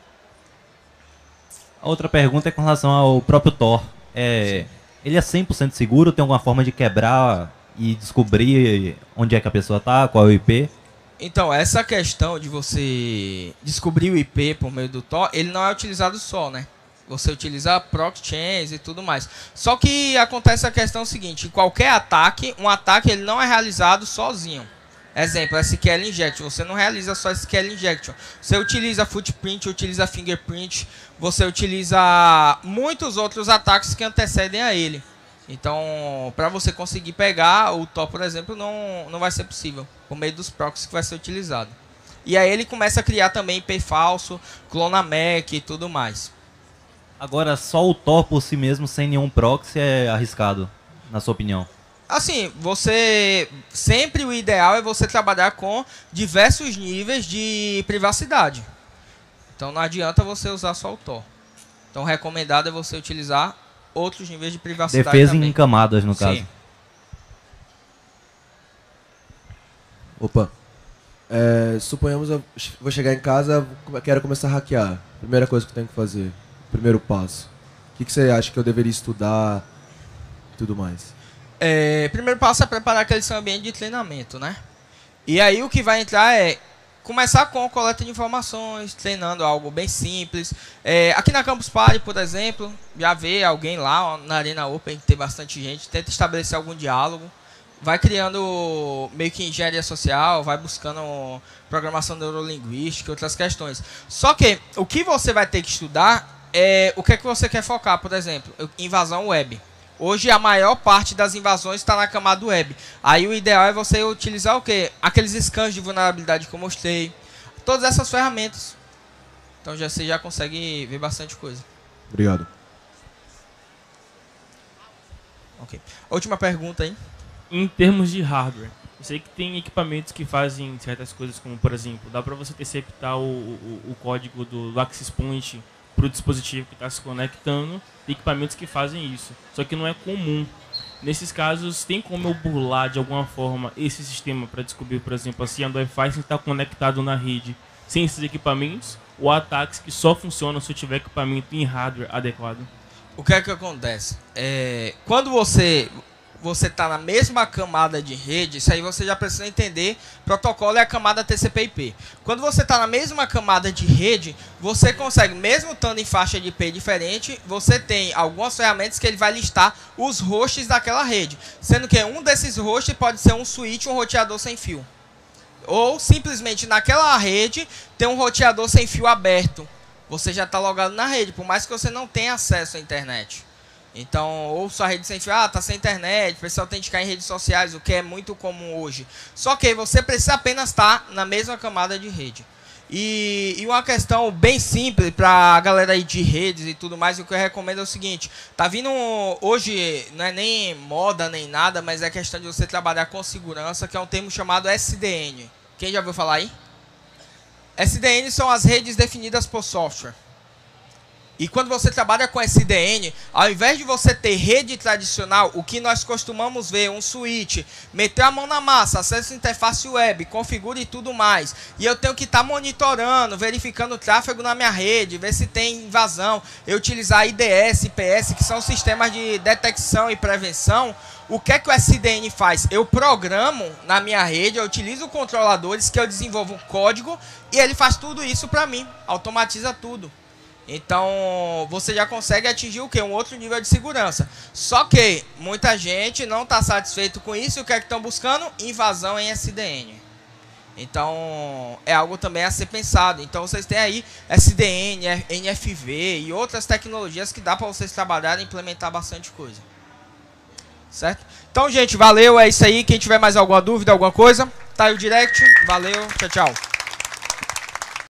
A outra pergunta é com relação ao próprio Tor. É, ele é cem por cento seguro? Tem alguma forma de quebrar e descobrir onde é que a pessoa está, qual é o I P? Então, essa questão de você descobrir o I P por meio do Tor, ele não é utilizado só, né? Você utiliza proxy chains e tudo mais. Só que acontece a questão seguinte, em qualquer ataque, um ataque ele não é realizado sozinho. Exemplo, S Q L injection. Você não realiza só S Q L injection. Você utiliza footprint, utiliza fingerprint, você utiliza muitos outros ataques que antecedem a ele. Então, para você conseguir pegar o Tor, por exemplo, não, não vai ser possível, por meio dos proxies que vai ser utilizado. E aí ele começa a criar também I P falso, clona M A C e tudo mais. Agora, só o Tor por si mesmo, sem nenhum proxy, é arriscado, na sua opinião? Assim, você... Sempre o ideal é você trabalhar com diversos níveis de privacidade. Então não adianta você usar só o Tor. Então o recomendado é você utilizar outros níveis de privacidade. Defesa também. em camadas, no caso. Sim. Opa. É, suponhamos eu vou chegar em casa, quero começar a hackear. Primeira coisa que eu tenho que fazer. Primeiro passo. O que, que você acha que eu deveria estudar e tudo mais? É, primeiro passo é preparar aquele seu ambiente de treinamento, né? E aí o que vai entrar é começar com a coleta de informações, treinando algo bem simples. É, aqui na Campus Party, por exemplo, já vê alguém lá na Arena Open, que tem bastante gente, tenta estabelecer algum diálogo, vai criando meio que engenharia social, vai buscando programação neurolinguística e outras questões. Só que o que você vai ter que estudar é o que é que você quer focar, por exemplo, invasão web. Hoje a maior parte das invasões está na camada web. Aí o ideal é você utilizar o quê? Aqueles scans de vulnerabilidade que eu mostrei. Todas essas ferramentas. Então já, você já consegue ver bastante coisa. Obrigado. Ok. Última pergunta aí. Em termos de hardware, Eu sei que tem equipamentos que fazem certas coisas, como por exemplo, dá para você interceptar o, o, o código do, do access point para o dispositivo que está se conectando. Tem equipamentos que fazem isso, só que não é comum. Nesses casos, tem como eu burlar de alguma forma esse sistema para descobrir, por exemplo, assim, a do Wi-Fi se está conectado na rede sem esses equipamentos, ou ataques que só funcionam se eu tiver equipamento em hardware adequado? O que é que acontece? É, quando você você está na mesma camada de rede, isso aí você já precisa entender. Protocolo é a camada T C P I P. Quando você está na mesma camada de rede, você consegue, mesmo estando em faixa de I P diferente, você tem algumas ferramentas que ele vai listar os hosts daquela rede. Sendo que um desses hosts pode ser um switch ou um roteador sem fio. Ou simplesmente naquela rede tem um roteador sem fio aberto. Você já está logado na rede, por mais que você não tenha acesso à internet. Então, ou sua rede sem fio, ah, tá sem internet, precisa autenticar em redes sociais, o que é muito comum hoje. Só que você precisa apenas estar na mesma camada de rede. E, e uma questão bem simples para a galera aí de redes e tudo mais, o que eu recomendo é o seguinte: tá vindo hoje, não é nem moda nem nada, mas é questão de você trabalhar com segurança, que é um termo chamado S D N. Quem já ouviu falar aí? S D N são as redes definidas por software. E quando você trabalha com S D N, ao invés de você ter rede tradicional, o que nós costumamos ver, um switch, meter a mão na massa, acesso à interface web, configura e tudo mais. E eu tenho que estar tá monitorando, verificando o tráfego na minha rede, ver se tem invasão. Eu utilizar I D S, I P S, que são sistemas de detecção e prevenção. O que é que o S D N faz? Eu programo na minha rede, eu utilizo controladores que eu desenvolvo um código e ele faz tudo isso para mim, automatiza tudo. Então, você já consegue atingir o quê? Um outro nível de segurança. Só que muita gente não está satisfeito com isso. E o que é que estão buscando? Invasão em S D N. Então, é algo também a ser pensado. Então, vocês têm aí S D N, N F V e outras tecnologias que dá para vocês trabalharem e implementar bastante coisa. Certo? Então, gente, valeu. É isso aí. Quem tiver mais alguma dúvida, alguma coisa, tá aí o direct. Valeu. Tchau, tchau.